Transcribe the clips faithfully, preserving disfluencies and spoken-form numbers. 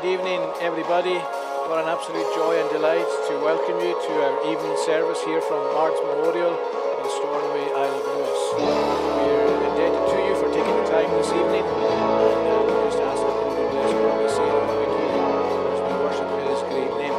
Good evening, everybody. What an absolute joy and delight to welcome you to our evening service here from Mard's Memorial in Stornoway, Isle of Lewis. We're indebted to you for taking the time this evening, and uh, we just ask that you would bless what we say and what we do as we worship His great name.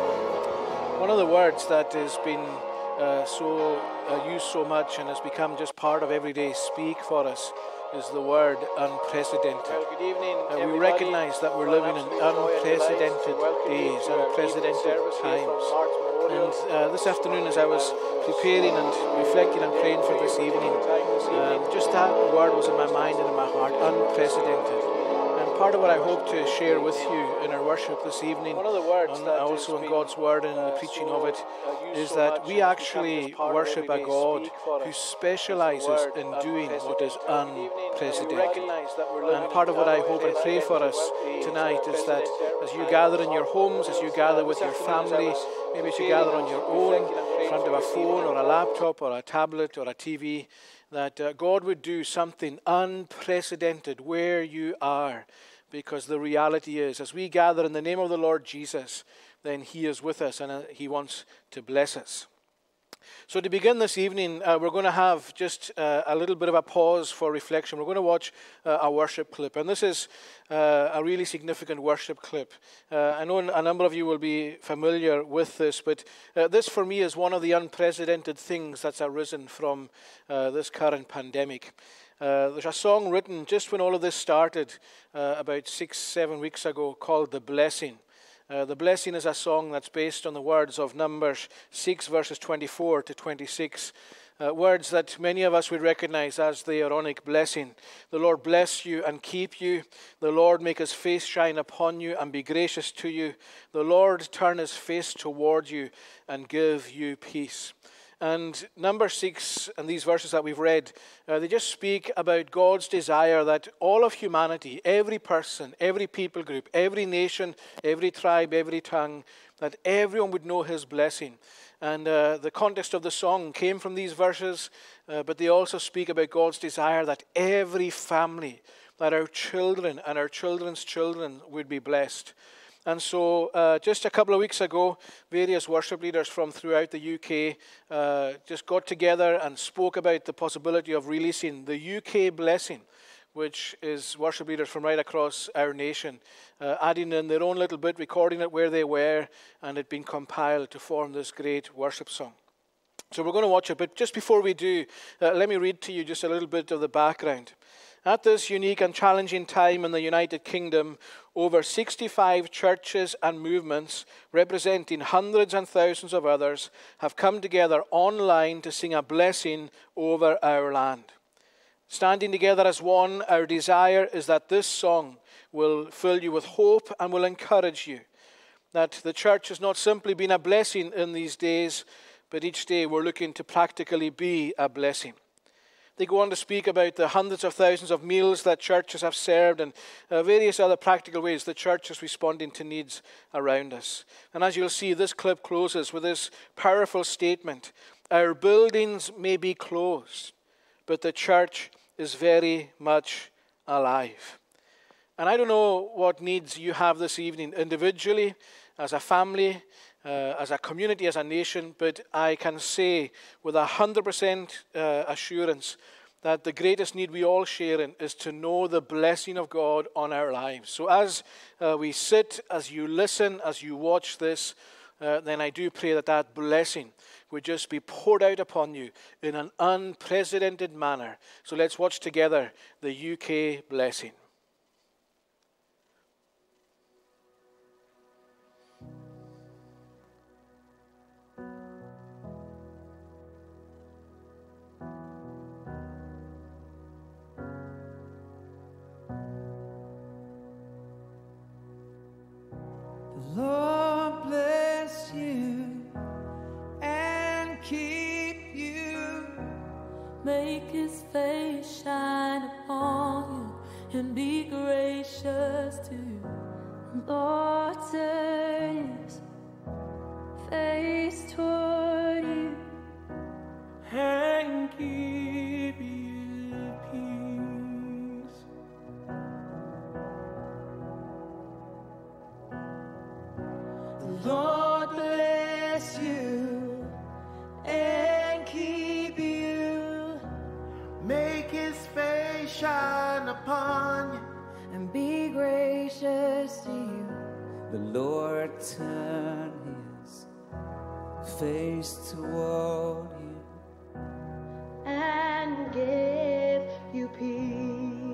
One of the words that has been uh, so uh, used so much and has become just part of everyday speak for us is the word unprecedented. Well, good evening, uh, we recognize that we're living in unprecedented days, unprecedented times. And uh, this afternoon, as I was preparing and reflecting and praying for this evening, um, just that word was in my mind and in my heart, unprecedented. And part of what I hope to share with you in our worship this evening, One of the words and also in God's word and in the preaching of it, is that we actually worship a God who specializes in doing what is unprecedented. And part of what I hope and pray for us tonight is that as you gather in your homes, as you gather with your family, maybe as you gather on your own, in front of a phone or a laptop or a tablet or a T V, that uh, God would do something unprecedented where you are, because the reality is, as we gather in the name of the Lord Jesus, then He is with us and uh, He wants to bless us. So to begin this evening, uh, we're going to have just uh, a little bit of a pause for reflection. We're going to watch uh, a worship clip, and this is uh, a really significant worship clip. Uh, I know a number of you will be familiar with this, but uh, this for me is one of the unprecedented things that's arisen from uh, this current pandemic. Uh, there's a song written just when all of this started uh, about six, seven weeks ago called The Blessing. Uh, the Blessing is a song that's based on the words of Numbers six, verses twenty-four to twenty-six. Uh, words that many of us would recognize as the Aaronic blessing. The Lord bless you and keep you. The Lord make His face shine upon you and be gracious to you. The Lord turn His face toward you and give you peace. And number six, and these verses that we've read, uh, they just speak about God's desire that all of humanity, every person, every people group, every nation, every tribe, every tongue, that everyone would know His blessing. And uh, the context of the song came from these verses, uh, but they also speak about God's desire that every family, that our children and our children's children would be blessed. And so uh, just a couple of weeks ago, various worship leaders from throughout the U K uh, just got together and spoke about the possibility of releasing the U K blessing, which is worship leaders from right across our nation, uh, adding in their own little bit, recording it where they were, and it being compiled to form this great worship song. So we're going to watch it, but just before we do, uh, let me read to you just a little bit of the background. At this unique and challenging time in the United Kingdom, over sixty-five churches and movements representing hundreds and thousands of others have come together online to sing a blessing over our land. Standing together as one, our desire is that this song will fill you with hope and will encourage you. That the church has not simply been a blessing in these days, but each day we're looking to practically be a blessing. They go on to speak about the hundreds of thousands of meals that churches have served and uh, various other practical ways the church is responding to needs around us. And as you'll see, this clip closes with this powerful statement: our buildings may be closed, but the church is very much alive. And I don't know what needs you have this evening individually, as a family, Uh, as a community, as a nation, but I can say with a hundred percent assurance that the greatest need we all share in is to know the blessing of God on our lives. So as uh, we sit, as you listen, as you watch this, uh, then I do pray that that blessing would just be poured out upon you in an unprecedented manner. So let's watch together the U K blessing. Lord bless you and keep you. Make His face shine upon you and be gracious to you. Lord turn His face toward you and give you peace. upon you and be gracious to you. The Lord turn his face toward you and give you peace.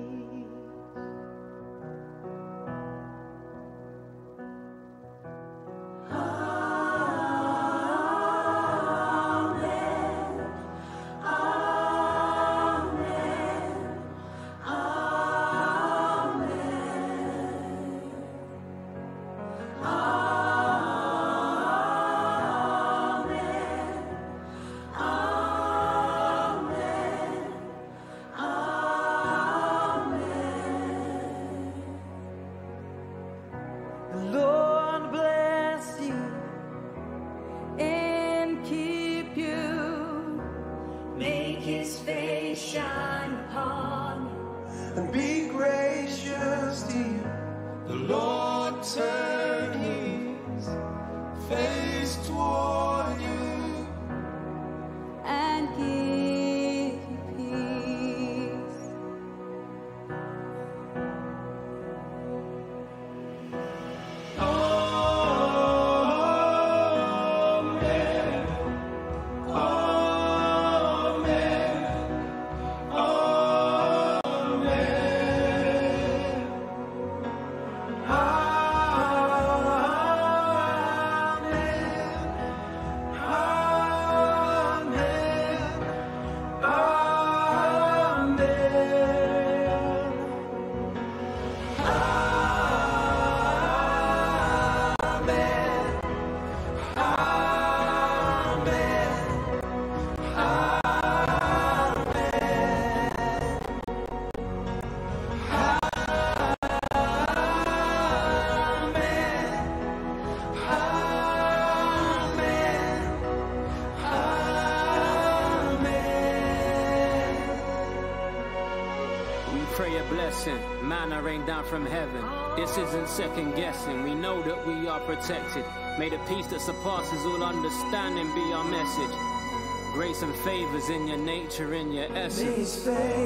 Manna rain down from heaven. This isn't second guessing. We know that we are protected. May the peace that surpasses all understanding be our message. Grace and favors in your nature, in your essence. May his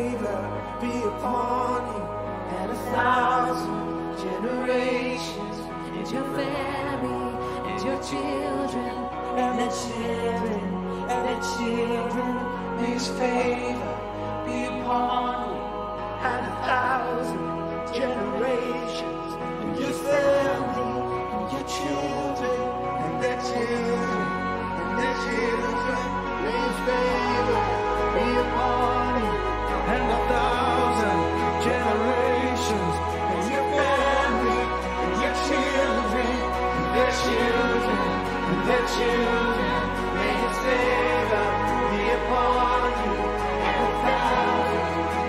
favor be upon you and a thousand generations, and your family, and your children, and their children, and their children. May his favor be upon you and a thousand generations, and your family, and your children, and their children, and their children. May his favor be upon you and a thousand generations, and your family, and your children, and their children, and their children. May his favor be upon you and a thousand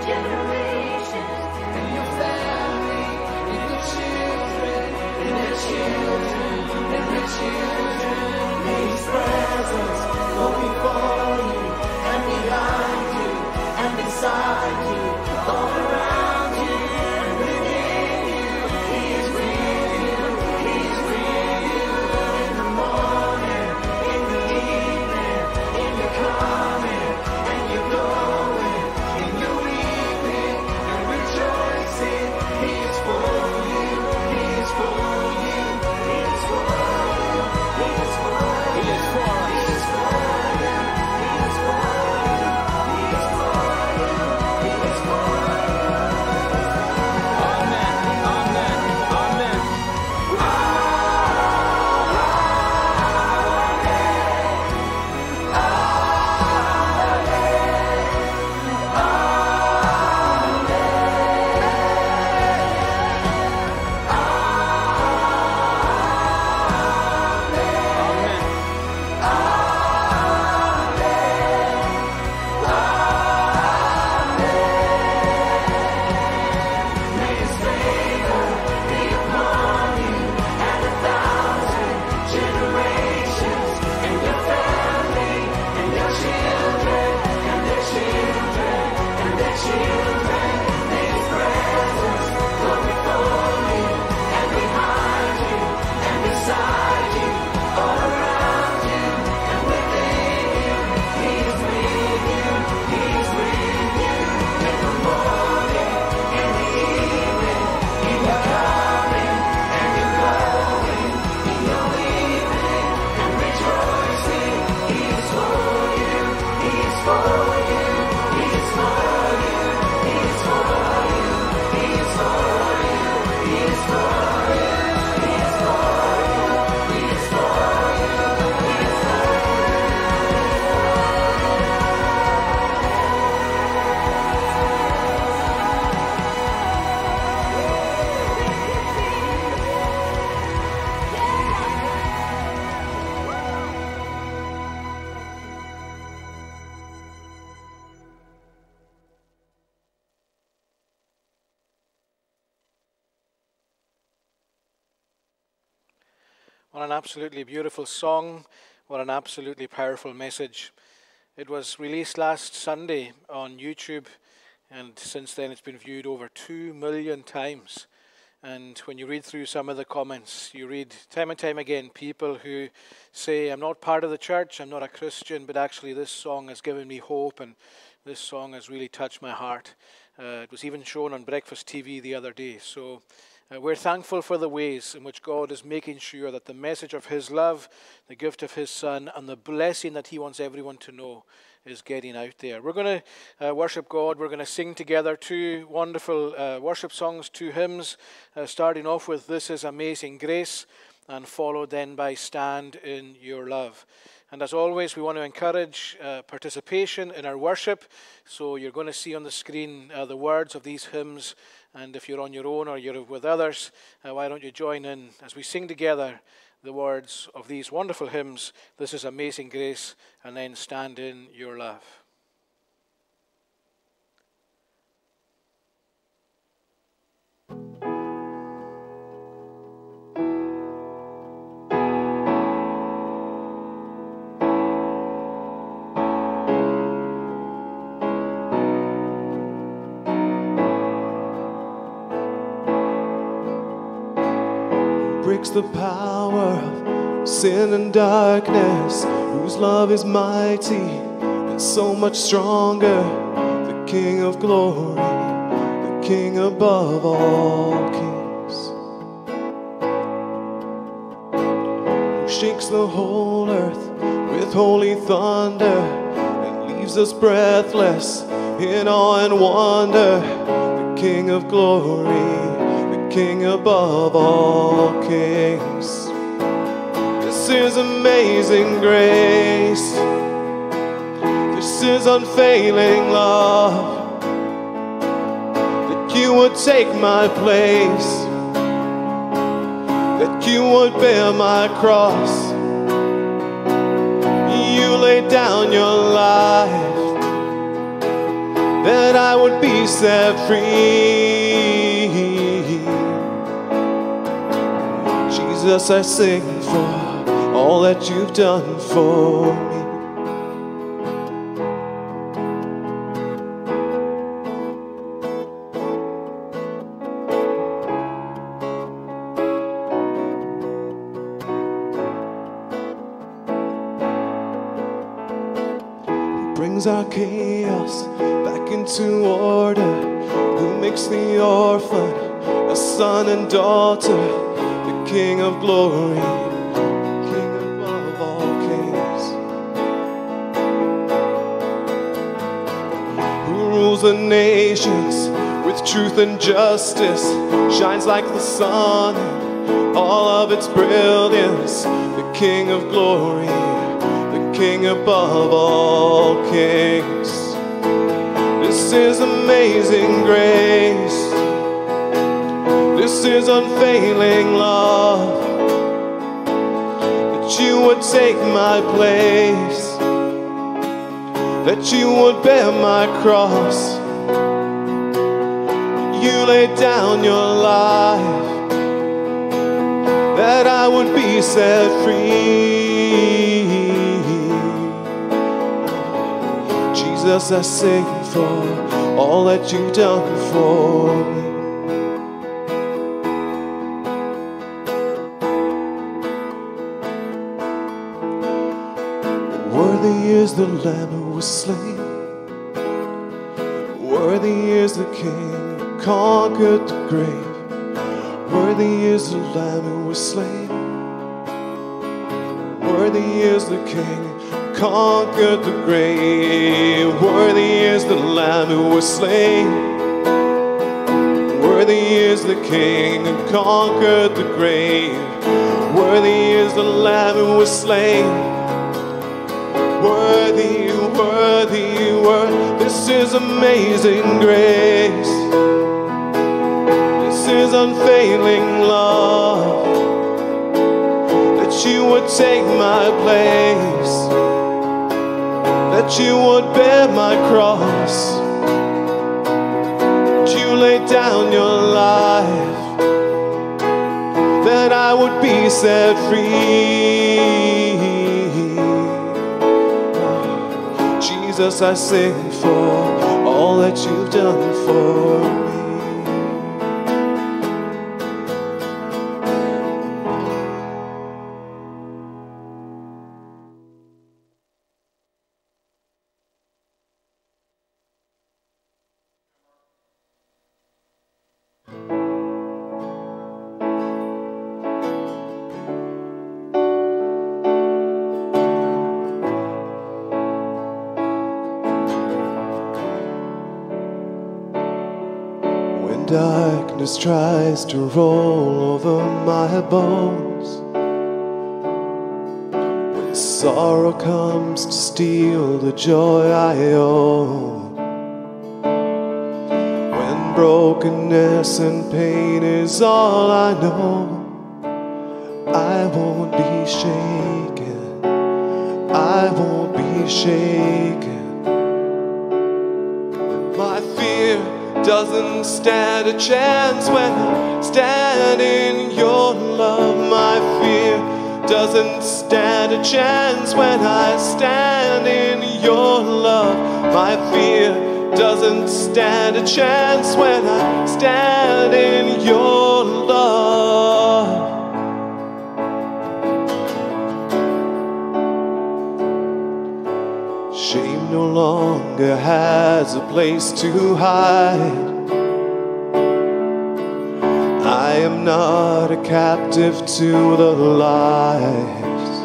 generations, and your family, and your children, and their children, and their children. May his presence go before you, and behind you, and beside you, all around you, and within you. He is with you, he is with you, in the morning, in the evening, in the coming, and your going, in your weeping, and rejoicing. He is for you, he is for you, he is for you, he is for you, he is for us. He is for you, he is for you, he is for you, he is What an absolutely beautiful song. What an absolutely powerful message. It was released last Sunday on YouTube, and since then it's been viewed over two million times. And when you read through some of the comments, you read time and time again people who say, I'm not part of the church, I'm not a Christian, but actually this song has given me hope, and this song has really touched my heart. Uh, it was even shown on Breakfast T V the other day. So Uh, we're thankful for the ways in which God is making sure that the message of His love, the gift of His Son, and the blessing that He wants everyone to know is getting out there. We're going to uh, worship God. We're going to sing together two wonderful uh, worship songs, two hymns, uh, starting off with This Is Amazing Grace, and followed then by Stand in Your Love. And as always, we want to encourage uh, participation in our worship. So you're going to see on the screen uh, the words of these hymns. And if you're on your own or you're with others, uh, why don't you join in as we sing together the words of these wonderful hymns, This Is Amazing Grace, and then Stand in Your Love. Breaks the power of sin and darkness, whose love is mighty and so much stronger. The King of glory, the King above all kings, who shakes the whole earth with holy thunder and leaves us breathless in awe and wonder. The King of glory, King above all kings. This is amazing grace. This is unfailing love, that you would take my place, that you would bear my cross. You laid down your life, that I would be set free. Jesus, I sing for all that you've done for me. Who brings our chaos back into order, who makes the orphan a son and daughter. King of glory, King above all kings, who rules the nations with truth and justice, shines like the sun in all of its brilliance. The King of glory, the King above all kings. This is amazing grace. This is unfailing love, that you would take my place, that you would bear my cross. You laid down your life, that I would be set free. Jesus, I sing for all that you've done for me. Worthy is the Lamb who was slain. Worthy is the King who conquered the grave. Worthy is the Lamb who was slain. Worthy is the King who conquered the grave. Worthy is the Lamb who was slain. Worthy is the King who conquered the grave. Worthy is the Lamb who was slain. Worthy, worthy, worthy. This is amazing grace. This is unfailing love. That you would take my place. That you would bear my cross. That you laid down your life. That I would be set free. Jesus, I sing for all that you've done for me. Darkness tries to roll over my bones, when sorrow comes to steal the joy I own, when brokenness and pain is all I know, I won't be shaken, I won't be shaken. My fear doesn't stand a chance when I stand in your love. My fear doesn't stand a chance when I stand in your love. My fear doesn't stand a chance when I stand in your love. Shame no longer has a place to hide. I am not a captive to the lies.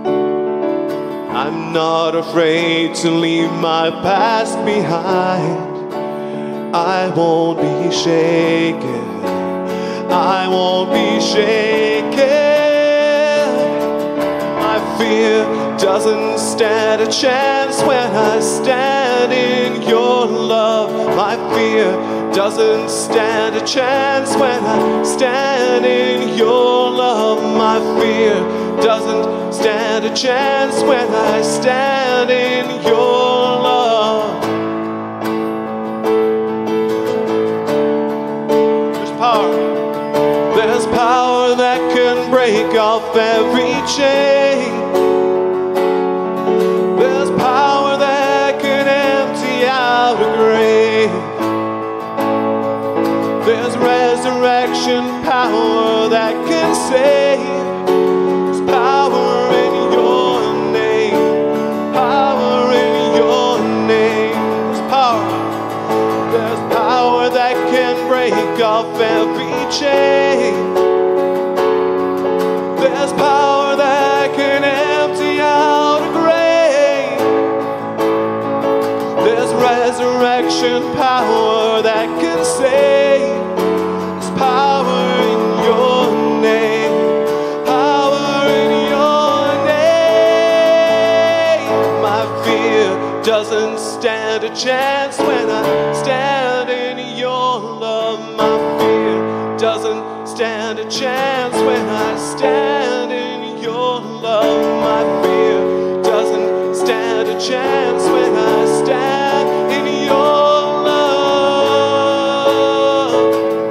I'm not afraid to leave my past behind. I won't be shaken. I won't be shaken. My fear doesn't stand a chance when I stand in your love. My fear doesn't stand a chance when I stand in your love. My fear doesn't stand a chance when I stand in your love. There's power. There's power that can break off every chain. There's power that can empty out a grave. There's resurrection power that can save. There's power in your name. Power in your name. There's power. There's power that can break off every chain. There's power that can empty out a grave. There's resurrection power that can save. There's power in your name. Power in your name. My fear doesn't stand a chance when I stand in your love. My fear doesn't stand a chance when I stand in your love. My fear doesn't stand a chance when I stand in your love.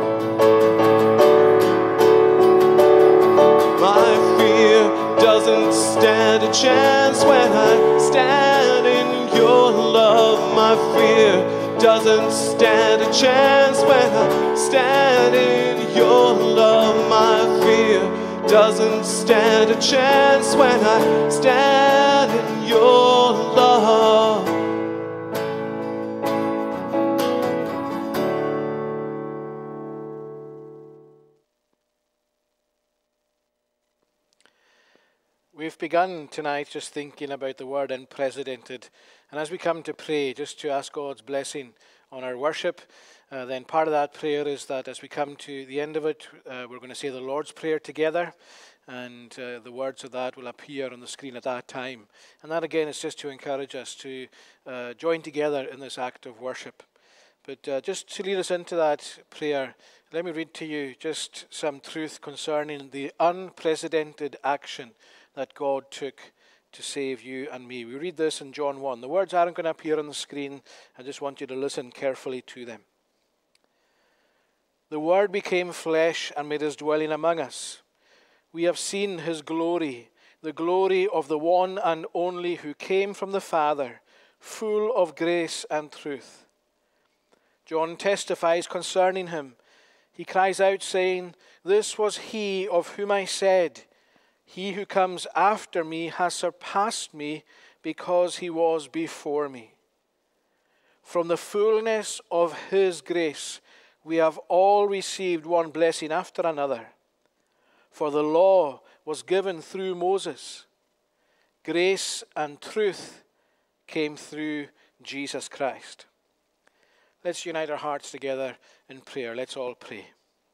My fear doesn't stand a chance when I stand in your love. My fear doesn't stand a chance when I stand in your love. My fear doesn't stand a chance when I stand in your love. we've begun tonight just thinking about the word unprecedented. And as we come to pray, just to ask God's blessing on our worship, uh, then part of that prayer is that as we come to the end of it, uh, we're going to say the Lord's Prayer together. And uh, the words of that will appear on the screen at that time. And that again is just to encourage us to uh, join together in this act of worship. But uh, just to lead us into that prayer, let me read to you just some truth concerning the unprecedented action that God took to save you and me. We read this in John one. The words aren't going to appear on the screen. I just want you to listen carefully to them. The Word became flesh and made his dwelling among us. We have seen his glory, the glory of the one and only who came from the Father, full of grace and truth. John testifies concerning him. He cries out, saying, "This was he of whom I said, he who comes after me has surpassed me, because he was before me." From the fullness of his grace, we have all received one blessing after another. For the law was given through Moses. Grace and truth came through Jesus Christ. Let's unite our hearts together in prayer. Let's all pray.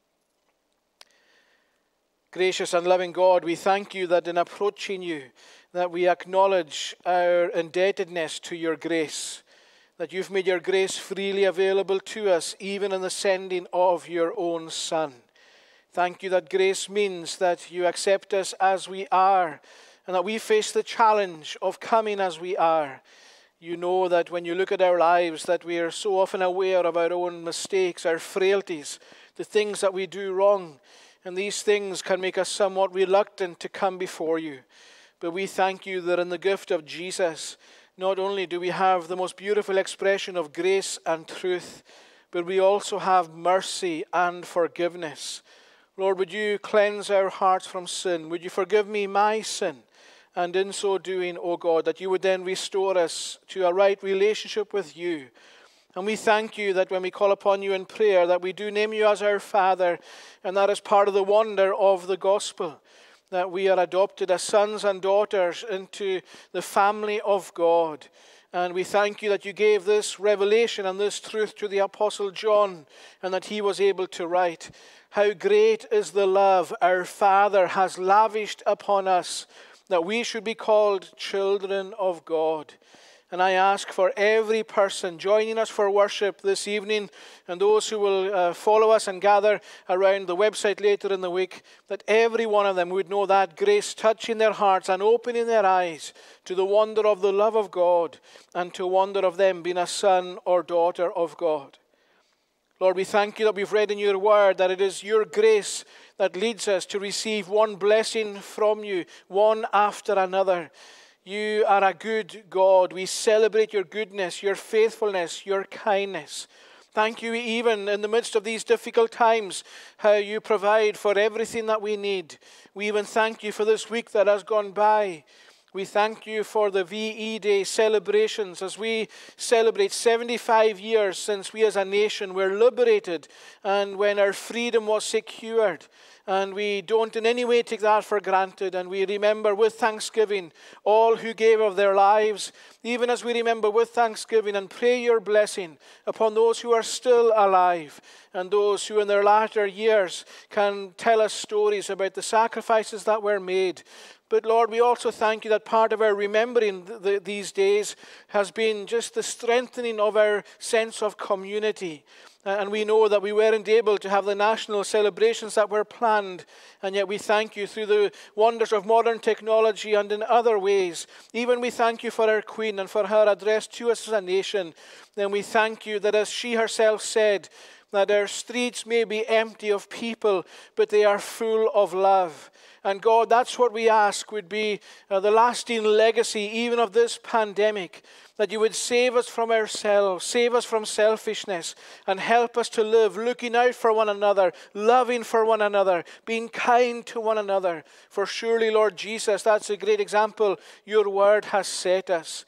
Gracious and loving God, we thank you that in approaching you, that we acknowledge our indebtedness to your grace, that you've made your grace freely available to us, even in the sending of your own Son. Thank you that grace means that you accept us as we are, and that we face the challenge of coming as we are. You know that when you look at our lives, that we are so often aware of our own mistakes, our frailties, the things that we do wrong, and these things can make us somewhat reluctant to come before you. But we thank you that in the gift of Jesus, not only do we have the most beautiful expression of grace and truth, but we also have mercy and forgiveness. Lord, would you cleanse our hearts from sin? Would you forgive me my sin? And in so doing, O God, that you would then restore us to a right relationship with you. And we thank you that when we call upon you in prayer, that we do name you as our Father, and that is part of the wonder of the gospel, that we are adopted as sons and daughters into the family of God. And we thank you that you gave this revelation and this truth to the Apostle John, and that he was able to write, "How great is the love our Father has lavished upon us, that we should be called children of God." And I ask for every person joining us for worship this evening, and those who will uh, follow us and gather around the website later in the week, that every one of them would know that grace touching their hearts and opening their eyes to the wonder of the love of God, and to wonder of them being a son or daughter of God. Lord, we thank you that we've read in your word that it is your grace that leads us to receive one blessing from you, one after another. You are a good God. We celebrate your goodness, your faithfulness, your kindness. Thank you even in the midst of these difficult times, how you provide for everything that we need. We even thank you for this week that has gone by. We thank you for the V E Day celebrations as we celebrate seventy-five years since we as a nation were liberated and when our freedom was secured. And we don't in any way take that for granted. And we remember with thanksgiving all who gave of their lives, even as we remember with thanksgiving and pray your blessing upon those who are still alive and those who in their latter years can tell us stories about the sacrifices that were made. But Lord, we also thank you that part of our remembering th- th- these days has been just the strengthening of our sense of community. And we know that we weren't able to have the national celebrations that were planned. And yet we thank you through the wonders of modern technology and in other ways. Even we thank you for our Queen and for her address to us as a nation. Then we thank you that, as she herself said, that our streets may be empty of people, but they are full of love. And God, that's what we ask would be uh, the lasting legacy even of this pandemic, that you would save us from ourselves, save us from selfishness, and help us to live looking out for one another, loving for one another, being kind to one another. For surely, Lord Jesus, that's a great example your word has set us.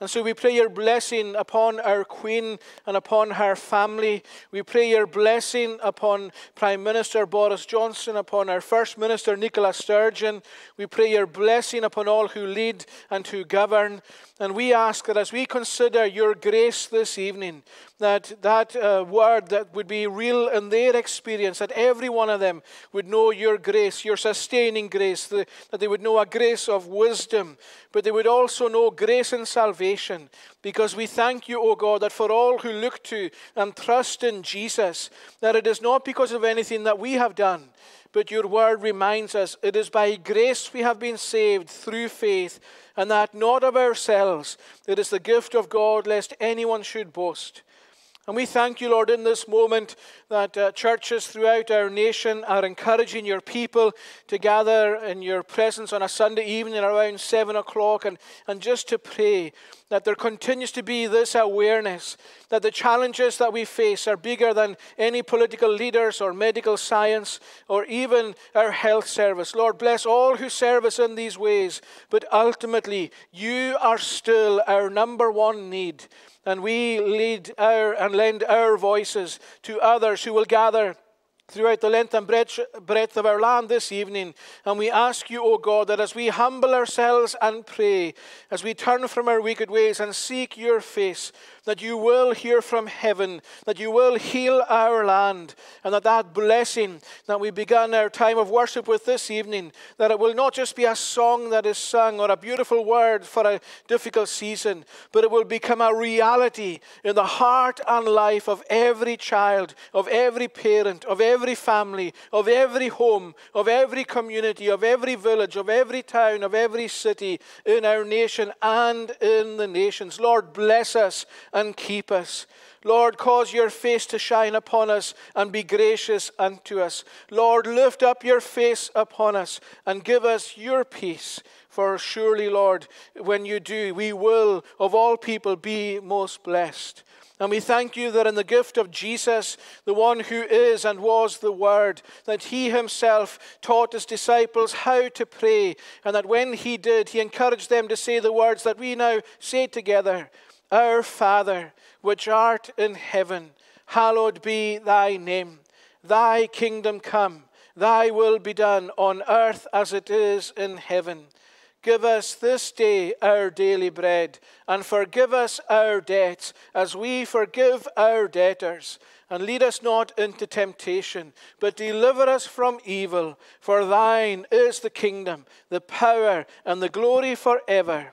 And so we pray your blessing upon our Queen and upon her family. We pray your blessing upon Prime Minister Boris Johnson, upon our First Minister Nicola Sturgeon. We pray your blessing upon all who lead and who govern. And we ask that as we consider your grace this evening, that that uh, word that would be real in their experience, that every one of them would know your grace, your sustaining grace, the, that they would know a grace of wisdom, but they would also know grace and salvation. Because we thank you, O God, that for all who look to and trust in Jesus, that it is not because of anything that we have done, but your word reminds us it is by grace we have been saved through faith, and that not of ourselves. It is the gift of God, lest anyone should boast. And we thank you, Lord, in this moment that uh, churches throughout our nation are encouraging your people to gather in your presence on a Sunday evening around seven o'clock and, and just to pray that there continues to be this awareness that the challenges that we face are bigger than any political leaders or medical science or even our health service. Lord, bless all who serve us in these ways, but ultimately you are still our number one need. And we lead our and lend our voices to others who will gather throughout the length and breadth of our land this evening. And we ask you, O God, that as we humble ourselves and pray, as we turn from our wicked ways and seek your face, that you will hear from heaven, that you will heal our land, and that that blessing that we began our time of worship with this evening, that it will not just be a song that is sung or a beautiful word for a difficult season, but it will become a reality in the heart and life of every child, of every parent, of every family, of every home, of every community, of every village, of every town, of every city in our nation and in the nations. Lord, bless us and keep us. Lord, cause your face to shine upon us and be gracious unto us. Lord, lift up your face upon us and give us your peace. For surely, Lord, when you do, we will, of all people, be most blessed. And we thank you that in the gift of Jesus, the one who is and was the Word, that he himself taught his disciples how to pray, and that when he did, he encouraged them to say the words that we now say together. Our Father, which art in heaven, hallowed be thy name. Thy kingdom come, thy will be done on earth as it is in heaven. Give us this day our daily bread, and forgive us our debts as we forgive our debtors. And lead us not into temptation, but deliver us from evil. For thine is the kingdom, the power, and the glory forever.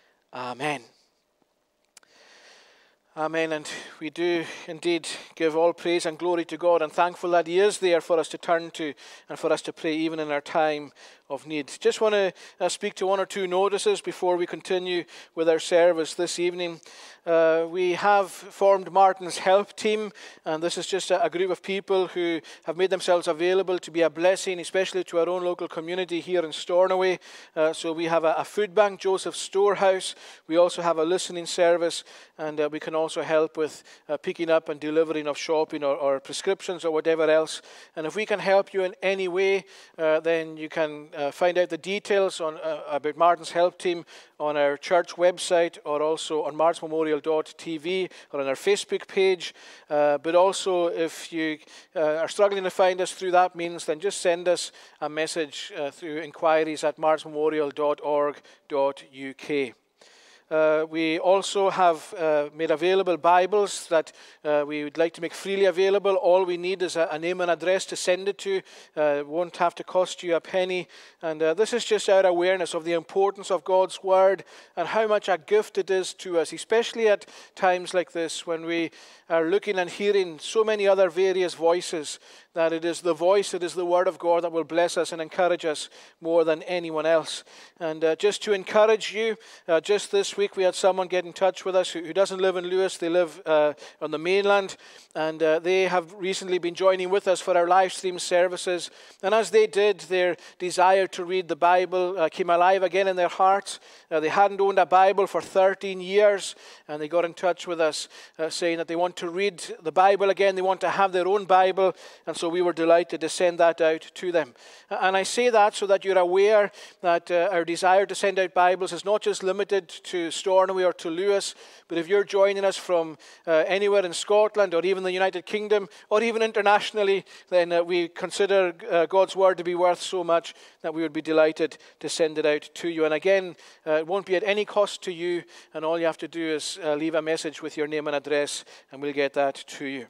Amen. Amen. And we do indeed give all praise and glory to God, and thankful that he is there for us to turn to and for us to pray even in our time of need. Just want to uh, speak to one or two notices before we continue with our service this evening. Uh, we have formed Martin's Help Team, and this is just a, a group of people who have made themselves available to be a blessing, especially to our own local community here in Stornoway. Uh, so we have a, a food bank, Joseph's Storehouse. We also have a listening service, and uh, we can also help with uh, picking up and delivering of shopping or, or prescriptions or whatever else. And if we can help you in any way, uh, then you can Uh, find out the details on uh, about Martin's Help Team on our church website, or also on martins memorial dot t v, or on our Facebook page. Uh, but also, if you uh, are struggling to find us through that means, then just send us a message uh, through inquiries at martins memorial dot org dot u k. Uh, we also have uh, made available Bibles that uh, we would like to make freely available. All we need is a, a name and address to send it to. Uh, it won't have to cost you a penny. And uh, this is just our awareness of the importance of God's Word and how much a gift it is to us, especially at times like this when we are looking and hearing so many other various voices, that it is the voice, it is the Word of God that will bless us and encourage us more than anyone else. And uh, just to encourage you, uh, just this week we had someone get in touch with us who, who doesn't live in Lewis. They live uh, on the mainland, and uh, they have recently been joining with us for our live stream services. And as they did, their desire to read the Bible uh, came alive again in their hearts. Uh, they hadn't owned a Bible for thirteen years, and they got in touch with us uh, saying that they want to read the Bible again. They want to have their own Bible, and so we were delighted to send that out to them. And I say that so that you're aware that uh, our desire to send out Bibles is not just limited to to Stornoway or to Lewis, but if you're joining us from uh, anywhere in Scotland or even the United Kingdom or even internationally, then uh, we consider uh, God's word to be worth so much that we would be delighted to send it out to you. And again, uh, it won't be at any cost to you, and all you have to do is uh, leave a message with your name and address, and we'll get that to you.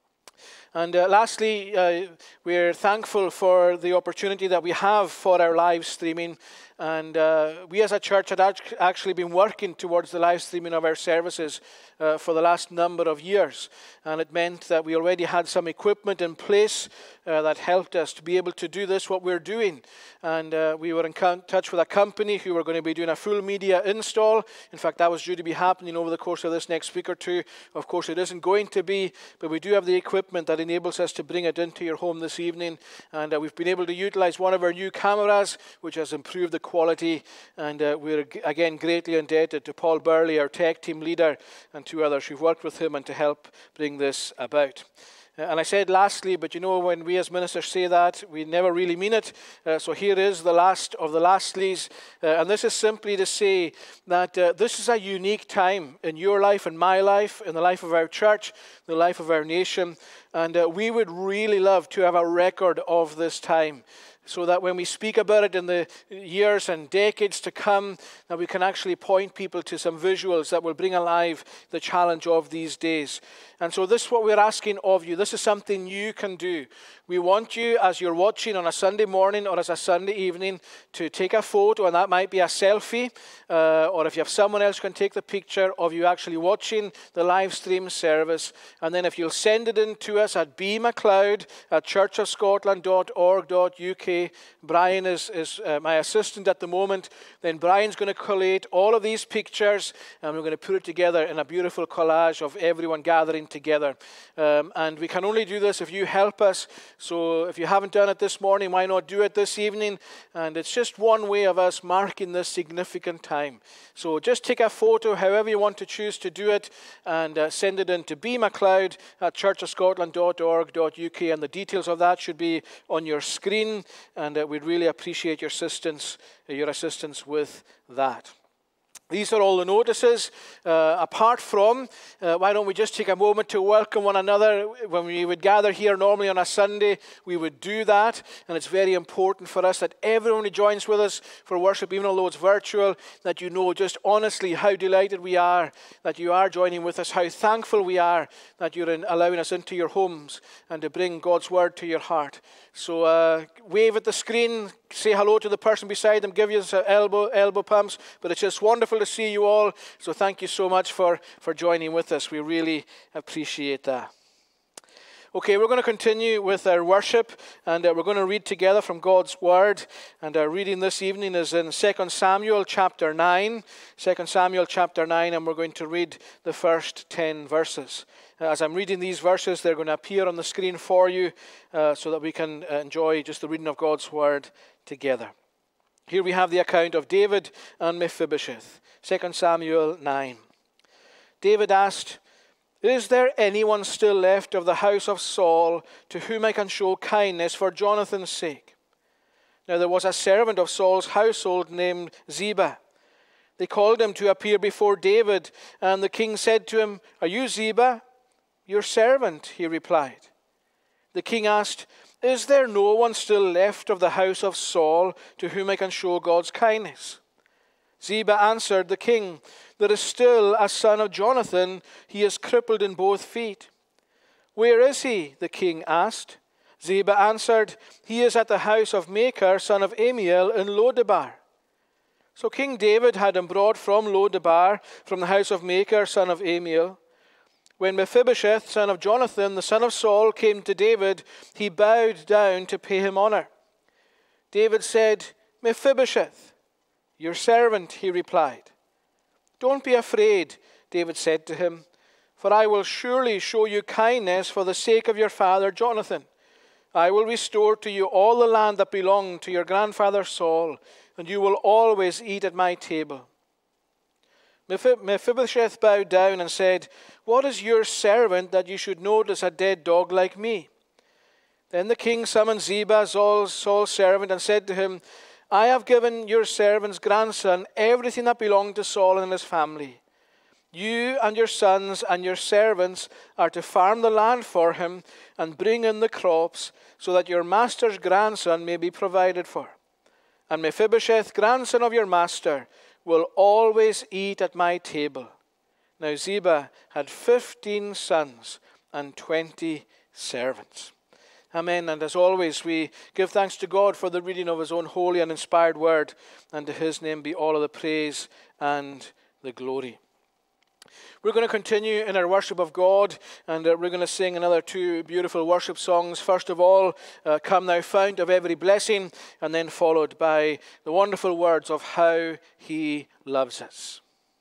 And uh, lastly, uh, we're thankful for the opportunity that we have for our live streaming. And uh, we as a church had actually been working towards the live streaming of our services uh, for the last number of years. And it meant that we already had some equipment in place uh, that helped us to be able to do this, what we're doing. And uh, we were in touch with a company who were going to be doing a full media install. In fact, that was due to be happening over the course of this next week or two. Of course, it isn't going to be, but we do have the equipment that enables us to bring it into your home this evening. And uh, we've been able to utilize one of our new cameras, which has improved the quality, and uh, we're again greatly indebted to Paul Burley, our tech team leader, and two others who've worked with him and to help bring this about. Uh, and I said lastly, but you know, when we as ministers say that, we never really mean it. Uh, so here is the last of the lastlies. Uh, and this is simply to say that uh, this is a unique time in your life and my life, in the life of our church, the life of our nation. And uh, we would really love to have a record of this time, so that when we speak about it in the years and decades to come, that we can actually point people to some visuals that will bring alive the challenge of these days. And so this is what we're asking of you. This is something you can do. We want you, as you're watching on a Sunday morning or as a Sunday evening, to take a photo, and that might be a selfie, uh, or if you have someone else who can take the picture of you actually watching the live stream service. And then if you'll send it in to us at b macleod at church of scotland dot org dot u k. Brian is, is uh, my assistant at the moment. Then Brian's going to collate all of these pictures, and we're going to put it together in a beautiful collage of everyone gathering together. Um, and we can only do this if you help us. So if you haven't done it this morning, why not do it this evening? And it's just one way of us marking this significant time. So just take a photo, however you want to choose to do it, and uh, send it in to b macleod at church of scotland dot org dot u k. And the details of that should be on your screen. And uh, we'd really appreciate your assistance, uh, your assistance with that. These are all the notices. Uh, apart from, uh, why don't we just take a moment to welcome one another. When we would gather here normally on a Sunday, we would do that. And it's very important for us that everyone who joins with us for worship, even although it's virtual, that you know just honestly how delighted we are that you are joining with us, how thankful we are that you're in allowing us into your homes and to bring God's word to your heart. So uh, wave at the screen, say hello to the person beside them, give you some elbow, elbow pumps. But it's just wonderful to see you all. So thank you so much for, for joining with us. We really appreciate that. Okay, we're going to continue with our worship, and uh, we're going to read together from God's Word. And our reading this evening is in Second Samuel chapter nine. Second Samuel chapter nine, and we're going to read the first ten verses. As I'm reading these verses, they're going to appear on the screen for you uh, so that we can uh, enjoy just the reading of God's Word together. Here we have the account of David and Mephibosheth. Second Samuel nine. David asked, "Is there anyone still left of the house of Saul to whom I can show kindness for Jonathan's sake?" Now there was a servant of Saul's household named Ziba. They called him to appear before David, and the king said to him, "Are you Ziba?" "Your servant," he replied. The king asked, "Is there no one still left of the house of Saul to whom I can show God's kindness?" Ziba answered the king, "There is still a son of Jonathan. He is crippled in both feet." "Where is he?" the king asked. Ziba answered, "He is at the house of Machir, son of Ammiel, in Lodebar." So King David had him brought from Lodebar, from the house of Machir, son of Ammiel. When Mephibosheth, son of Jonathan, the son of Saul, came to David, he bowed down to pay him honor. David said, "Mephibosheth." "Your servant," he replied. "Don't be afraid," David said to him, "for I will surely show you kindness for the sake of your father Jonathan. I will restore to you all the land that belonged to your grandfather Saul, and you will always eat at my table." Mephibosheth bowed down and said, "What is your servant that you should notice a dead dog like me?" Then the king summoned Ziba, Saul's, Saul's servant, and said to him, I have given your servant's grandson everything that belonged to Saul and his family. You and your sons and your servants are to farm the land for him and bring in the crops, so that your master's grandson may be provided for. And Mephibosheth, grandson of your master, will always eat at my table." Now Ziba had fifteen sons and twenty servants. Amen. And as always, we give thanks to God for the reading of his own holy and inspired word, and to his name be all of the praise and the glory. We're going to continue in our worship of God, and uh, we're going to sing another two beautiful worship songs. First of all, uh, "Come Thou Fount of Every Blessing," and then followed by the wonderful words of how he loves us.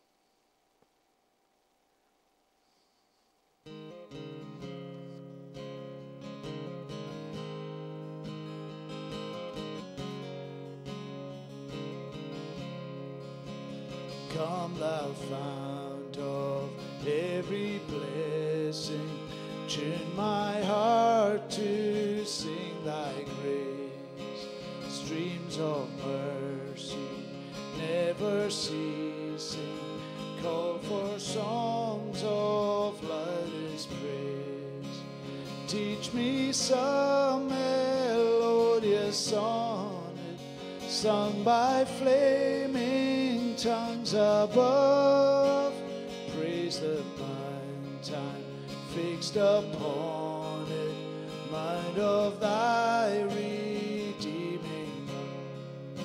Come thou fount of every blessing, tune my heart to sing thy grace. Streams of mercy never ceasing, call for songs of loudest praise. Teach me some melodious sonnet, sung by flaming tongues above. Praise the mind time fixed upon it, mind of thy redeeming love.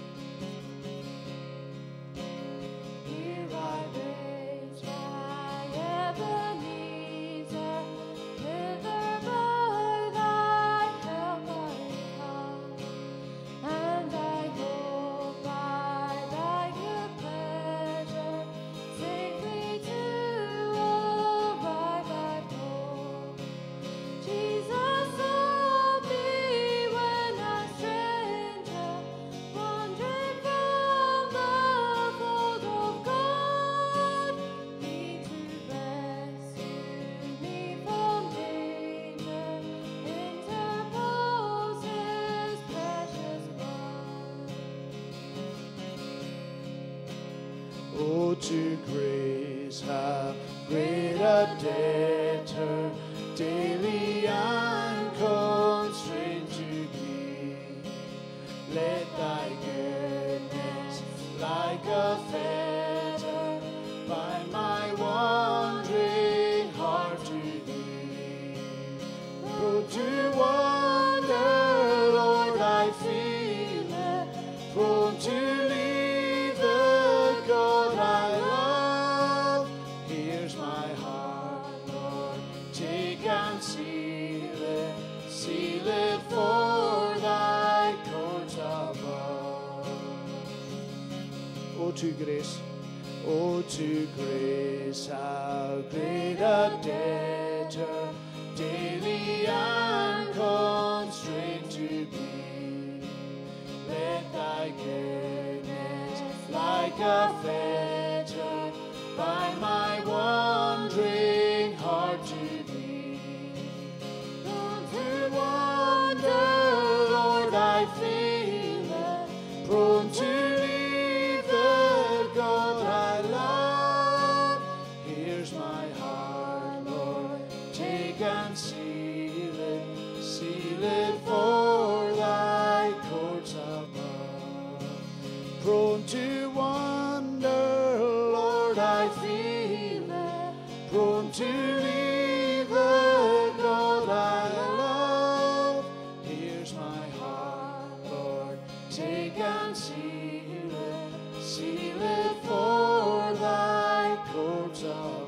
Here I raise my Ebenezer, hither by thy help I come, and I hope by thy good pleasure safely to arrive at home. Jesus, saw me when a stranger, wandering from the fold of God, me to rescue me from danger, interpose his precious blood. Oh, to grace how great a debtor daily I'm constrained to be. Let thy goodness like a fetter bind my wandering heart to thee. Prone to wander, Lord, I feel it, prone to leave the God I love. Here's my heart, Lord, take and seal it, seal it for thy courts above. Oh, to grace, oh, to grace, how great a debtor daily I'm constrained to be. Let thy goodness like a fetter bind my wandering heart to thee. Prone to wander, Lord, I feel it, prone to leave the God I love. Here's my heart, Lord, take and seal it, seal it for thy courts above. Prone to wander, Lord, I feel it, prone to leave the God I love. Here's my heart, Lord, take and seal it, seal it for thy courts above.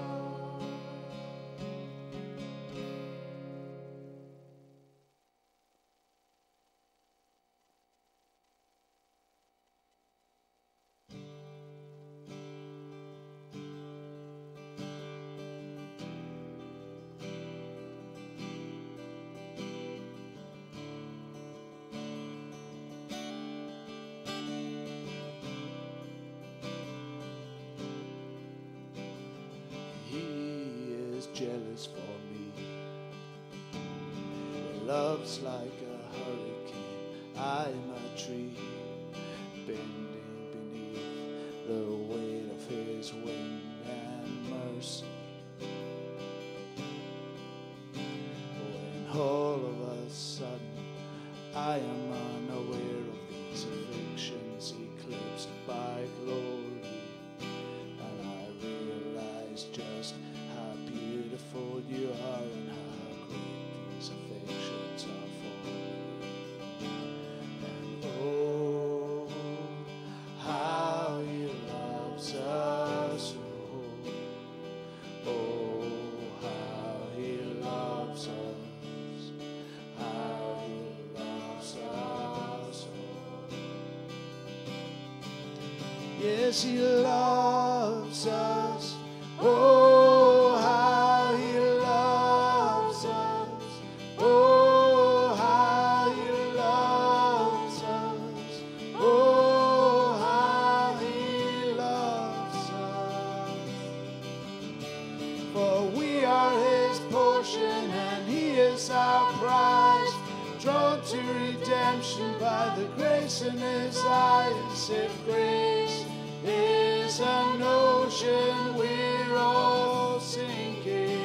He is jealous for me. Love's like a hurricane, I'm a tree bending beneath the weight of his wind and mercy. When all of a sudden I am unaware of these afflictions eclipsed by glory, and I realize just how beautiful you are and how great these afflictions are for me. And oh, how he loves us, oh, oh, how he loves us, how he loves us, oh. Yes, he loves us, oh, how he loves us, oh, how he loves us, oh, how he loves us. For we are his portion and he is our prize, drawn to redemption by the grace in his eyes. If grace is an ocean, we're all sinking,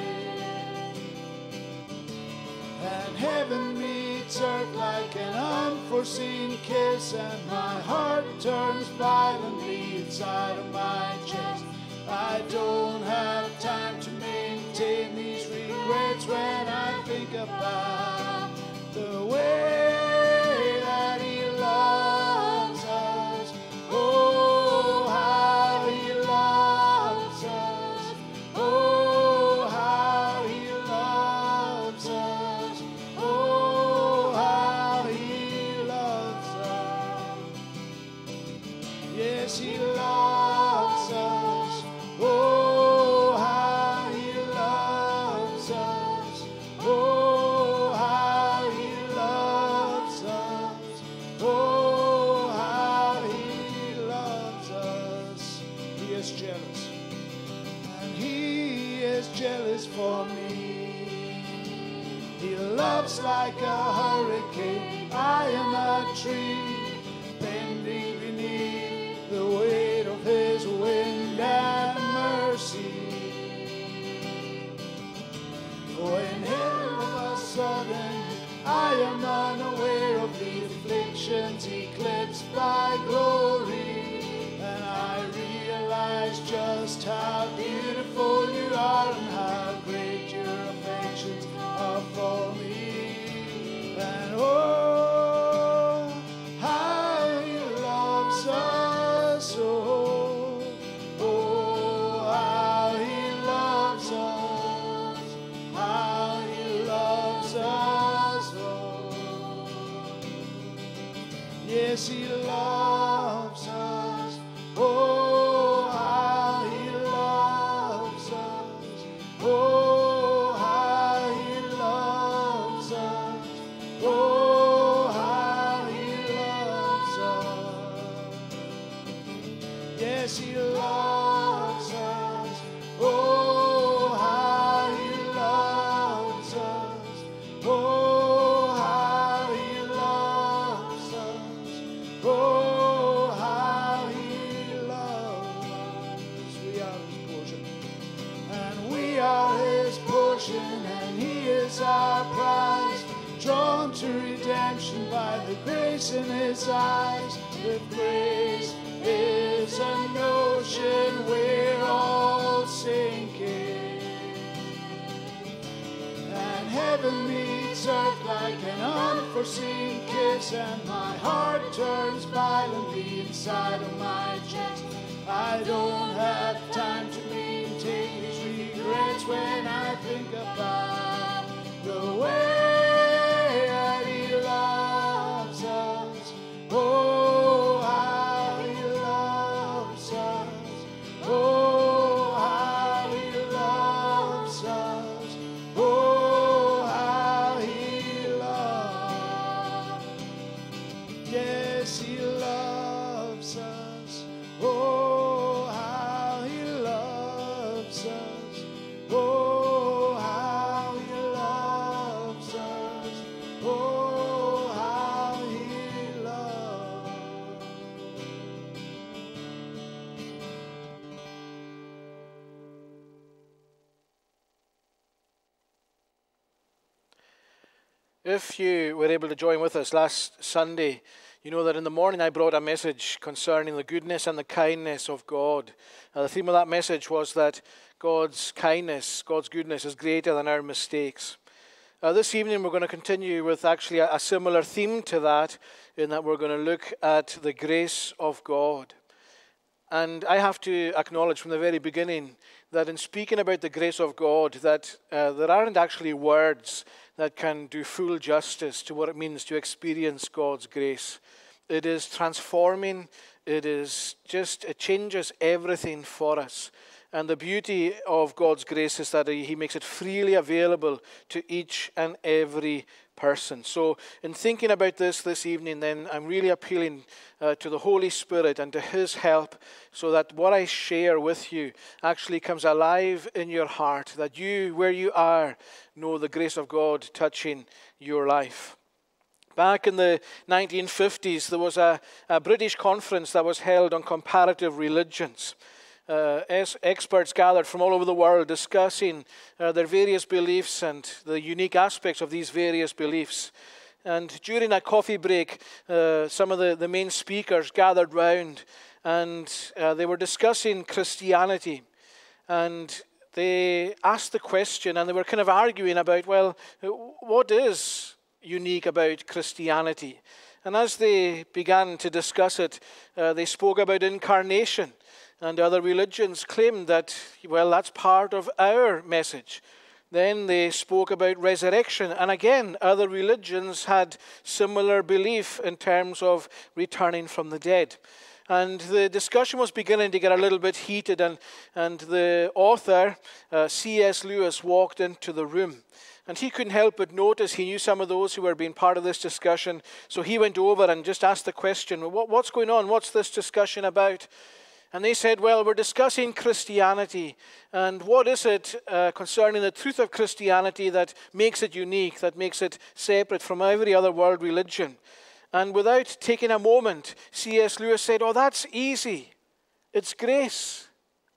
and heaven meets earth like an unforeseen kiss, and my heart turns violently inside of my chest. I don't have time to maintain these regrets when I think about the way that he loves us. Oh, how he loves us. Oh, how he loves us. Oh, how he loves us. Yes, he loves us. Oh, how he loves us. Oh, how he loves us. Oh, how he loves us. He is jealous, and he is jealous for me. He loves like a hurricane. I am a tree bending beneath the weight of his wind and mercy. When all of a sudden I am unaware of the afflictions eclipsed by glory, and I realize just how beautiful you are and how great your affections are for me. And oh, how he loves us, oh, oh, how he loves us, how he loves us, oh. Yes, he loves us, oh, how he loves us, oh, how he loves us, oh, how he loves us. Yes, he loves us, oh, how he loves us, oh, how he loves us, oh, how he loves us. We are his portion, and we are his portion, and he is our prize, drawn to redemption by the grace in his eyes. If grace is an ocean, we're all sinking, and heaven meets earth like an unforeseen kiss, and my heart turns violently inside of my chest. I don't have time to maintain these regrets when I think about the way that he loves us. Oh, how he loves us. Oh, how he loves us. Oh, how he loves. Yes, he loves us. Oh, how he loves us. Oh, If you were able to join with us last Sunday, you know that in the morning I brought a message concerning the goodness and the kindness of God. Uh, the theme of that message was that God's kindness, God's goodness is greater than our mistakes. Uh, this evening we're going to continue with actually a, a similar theme to that, in that we're going to look at the grace of God. And I have to acknowledge from the very beginning that in speaking about the grace of God, that uh, there aren't actually words that can do full justice to what it means to experience God's grace. It is transforming. It is just, it changes everything for us. And the beauty of God's grace is that He makes it freely available to each and every person. So in thinking about this this evening, then I'm really appealing uh, to the Holy Spirit and to His help, so that what I share with you actually comes alive in your heart, that you, where you are, know the grace of God touching your life. Back in the nineteen fifties, there was a, a British conference that was held on comparative religions. Uh, as experts gathered from all over the world discussing uh, their various beliefs and the unique aspects of these various beliefs. And during a coffee break, uh, some of the, the main speakers gathered round, and uh, they were discussing Christianity. And they asked the question, and they were kind of arguing about, well, what is unique about Christianity? And as they began to discuss it, uh, they spoke about incarnation. And other religions claimed that, well, that's part of our message. Then they spoke about resurrection. And again, other religions had similar belief in terms of returning from the dead. And the discussion was beginning to get a little bit heated. And, and the author, uh, C S Lewis, walked into the room. And he couldn't help but notice he knew some of those who were being part of this discussion. So he went over and just asked the question, what, what's going on? What's this discussion about? And they said, well, we're discussing Christianity, and what is it uh, concerning the truth of Christianity that makes it unique, that makes it separate from every other world religion? And without taking a moment, C S Lewis said, oh, that's easy. It's grace.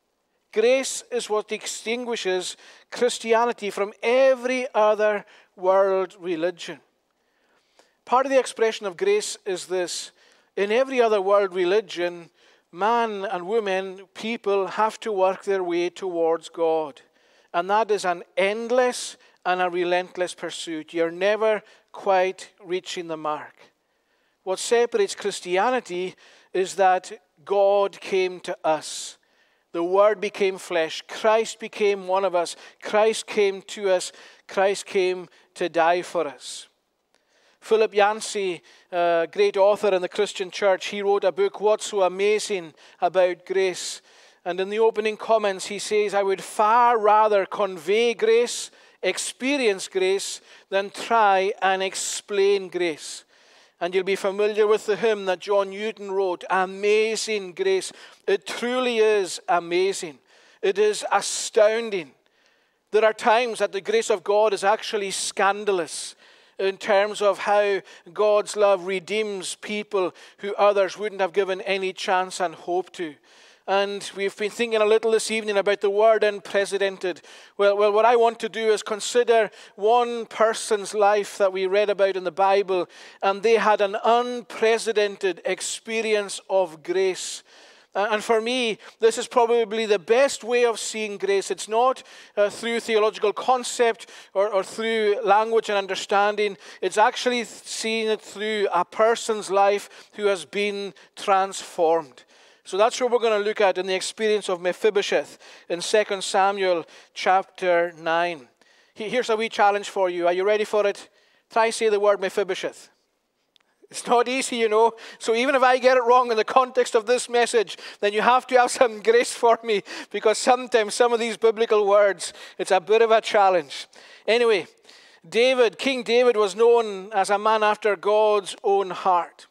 Grace is what distinguishes Christianity from every other world religion. Part of the expression of grace is this: in every other world religion, man and woman, people have to work their way towards God. And that is an endless and a relentless pursuit. You're never quite reaching the mark. What separates Christianity is that God came to us. The Word became flesh. Christ became one of us. Christ came to us. Christ came to die for us. Philip Yancey, a great author in the Christian church, he wrote a book, What's So Amazing About Grace? And in the opening comments he says, I would far rather convey grace, experience grace, than try and explain grace. And you'll be familiar with the hymn that John Newton wrote, Amazing Grace. It truly is amazing. It is astounding. There are times that the grace of God is actually scandalous, in terms of how God's love redeems people who others wouldn't have given any chance and hope to. And we've been thinking a little this evening about the word unprecedented. Well, well, what I want to do is consider one person's life that we read about in the Bible, and they had an unprecedented experience of grace. And for me, this is probably the best way of seeing grace. It's not uh, through theological concept or, or through language and understanding. It's actually seeing it through a person's life who has been transformed. So that's what we're going to look at in the experience of Mephibosheth in Second Samuel chapter nine. Here's a wee challenge for you. Are you ready for it? Try say the word Mephibosheth. It's not easy, you know. So even if I get it wrong in the context of this message, then you have to have some grace for me, because sometimes some of these biblical words, it's a bit of a challenge. Anyway, David, King David was known as a man after God's own heart.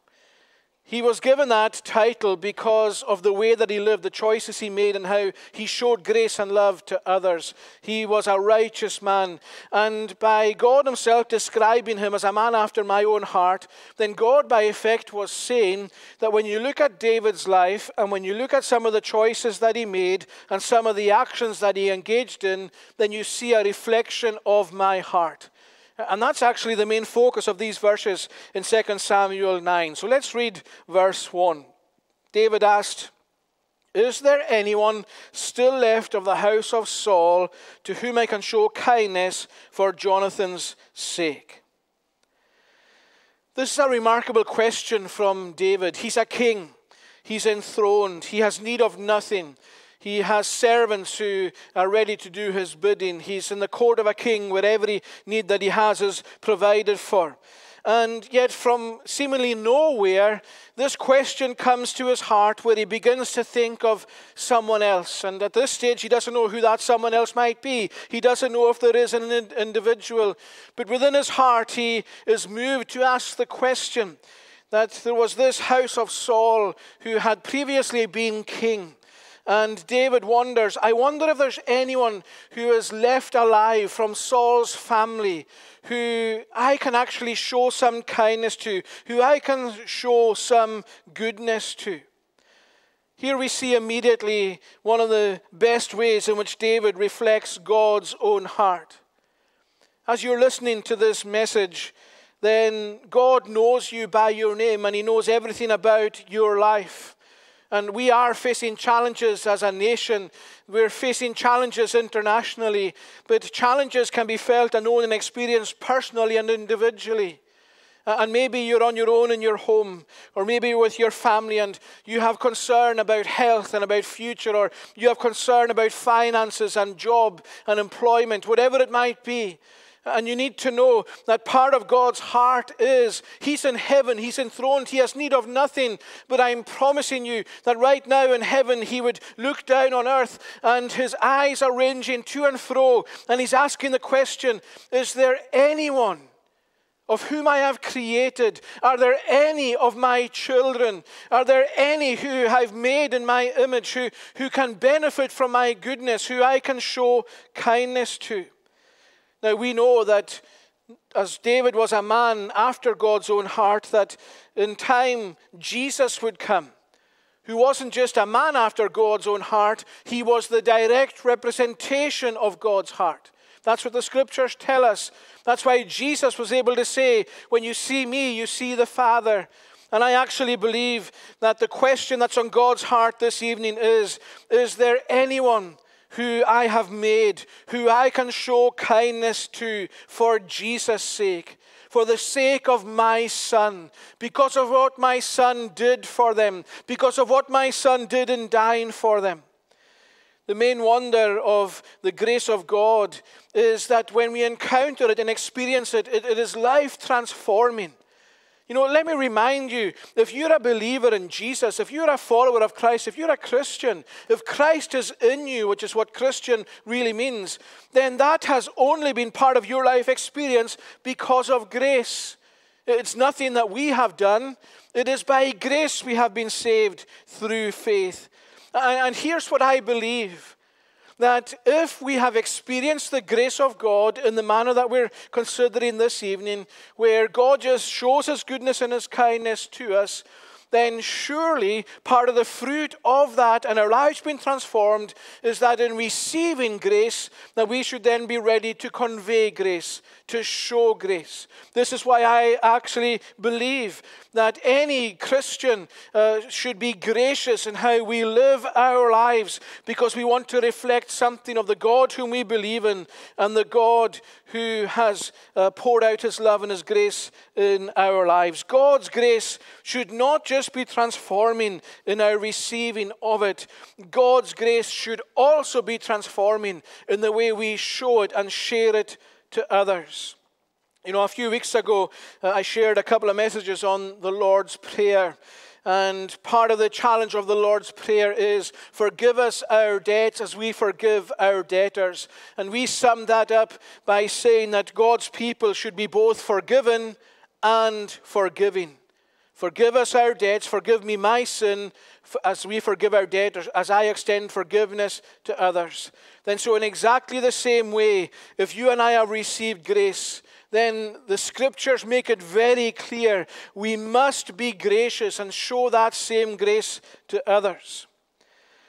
He was given that title because of the way that he lived, the choices he made, and how he showed grace and love to others. He was a righteous man. And by God himself describing him as a man after my own heart, then God by effect was saying that when you look at David's life, and when you look at some of the choices that he made, and some of the actions that he engaged in, then you see a reflection of my heart. And that's actually the main focus of these verses in Second Samuel nine. So let's read verse one. David asked, "Is there anyone still left of the house of Saul to whom I can show kindness for Jonathan's sake?" This is a remarkable question from David. He's a king. He's enthroned. He has need of nothing. He has servants who are ready to do his bidding. He's in the court of a king where every need that he has is provided for. And yet from seemingly nowhere, this question comes to his heart where he begins to think of someone else. And at this stage, he doesn't know who that someone else might be. He doesn't know if there is an individual. But within his heart, he is moved to ask the question that there was this house of Saul who had previously been king. And David wonders, I wonder if there's anyone who is left alive from Saul's family who I can actually show some kindness to, who I can show some goodness to. Here we see immediately one of the best ways in which David reflects God's own heart. As you're listening to this message, then God knows you by your name and he knows everything about your life. And we are facing challenges as a nation. We're facing challenges internationally. But challenges can be felt and known and experienced personally and individually. And maybe you're on your own in your home. Or maybe you're with your family and you have concern about health and about future. Or you have concern about finances and job and employment. Whatever it might be. And you need to know that part of God's heart is, he's in heaven, he's enthroned, he has need of nothing. But I'm promising you that right now in heaven, he would look down on earth and his eyes are ranging to and fro. And he's asking the question, is there anyone of whom I have created? Are there any of my children? Are there any who I've made in my image, who, who can benefit from my goodness, who I can show kindness to? Now we know that as David was a man after God's own heart, that in time Jesus would come, who wasn't just a man after God's own heart, he was the direct representation of God's heart. That's what the scriptures tell us. That's why Jesus was able to say, when you see me, you see the Father. And I actually believe that the question that's on God's heart this evening is, is there anyone who I have made, who I can show kindness to for Jesus' sake, for the sake of my son, because of what my son did for them, because of what my son did in dying for them. The main wonder of the grace of God is that when we encounter it and experience it, it, it is life transforming. You know, let me remind you, if you're a believer in Jesus, if you're a follower of Christ, if you're a Christian, if Christ is in you, which is what Christian really means, then that has only been part of your life experience because of grace. It's nothing that we have done. It is by grace we have been saved through faith. And here's what I believe. That if we have experienced the grace of God in the manner that we're considering this evening, where God just shows his goodness and his kindness to us, then surely part of the fruit of that and our lives being transformed is that in receiving grace, that we should then be ready to convey grace, to show grace. This is why I actually believe that any Christian uh, should be gracious in how we live our lives, because we want to reflect something of the God whom we believe in and the God who has uh, poured out his love and his grace in our lives. God's grace should not just be transforming in our receiving of it. God's grace should also be transforming in the way we show it and share it to others. You know, a few weeks ago, uh, I shared a couple of messages on the Lord's Prayer. And part of the challenge of the Lord's Prayer is, forgive us our debts as we forgive our debtors. And we summed that up by saying that God's people should be both forgiven and forgiving. Forgive us our debts, forgive me my sin, as we forgive our debtors, as I extend forgiveness to others. Then so in exactly the same way, if you and I have received grace, then the scriptures make it very clear we must be gracious and show that same grace to others.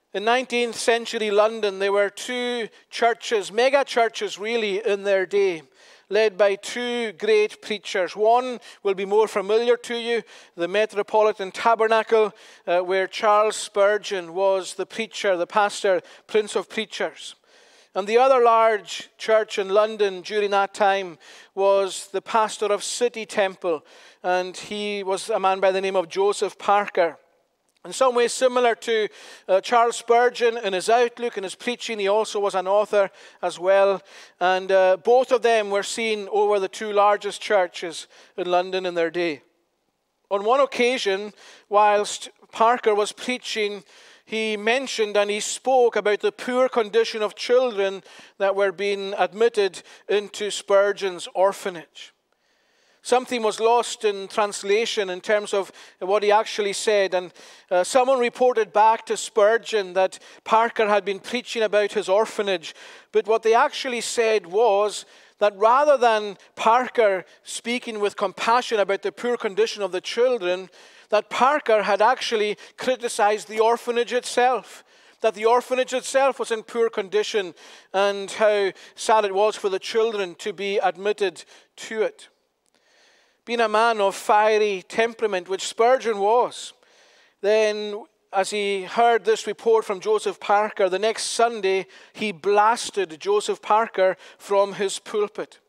In nineteenth century London, there were two churches, mega churches really, in their day, led by two great preachers. One will be more familiar to you, the Metropolitan Tabernacle, uh, where Charles Spurgeon was the preacher, the pastor, Prince of Preachers. And the other large church in London during that time was the pastor of City Temple, and he was a man by the name of Joseph Parker. In some ways similar to uh, Charles Spurgeon in his outlook and his preaching, he also was an author as well. And uh, both of them were seen over the two largest churches in London in their day. On one occasion, whilst Parker was preaching, he mentioned and he spoke about the poor condition of children that were being admitted into Spurgeon's orphanage. Something was lost in translation in terms of what he actually said. And uh, someone reported back to Spurgeon that Parker had been preaching about his orphanage. But what they actually said was that rather than Parker speaking with compassion about the poor condition of the children, that Parker had actually criticized the orphanage itself. That the orphanage itself was in poor condition and how sad it was for the children to be admitted to it. Being a man of fiery temperament, which Spurgeon was, then as he heard this report from Joseph Parker, the next Sunday he blasted Joseph Parker from his pulpit,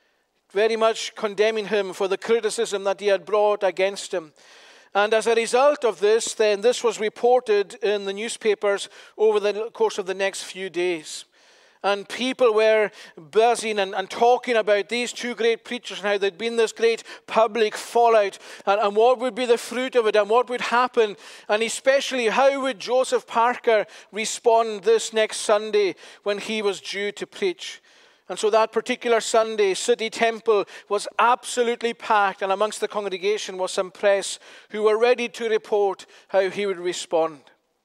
very much condemning him for the criticism that he had brought against him. And as a result of this, then this was reported in the newspapers over the course of the next few days. And people were buzzing and, and talking about these two great preachers and how there'd been this great public fallout and, and what would be the fruit of it and what would happen. And especially how would Joseph Parker respond this next Sunday when he was due to preach. And so that particular Sunday, City Temple was absolutely packed, and amongst the congregation was some press who were ready to report how he would respond.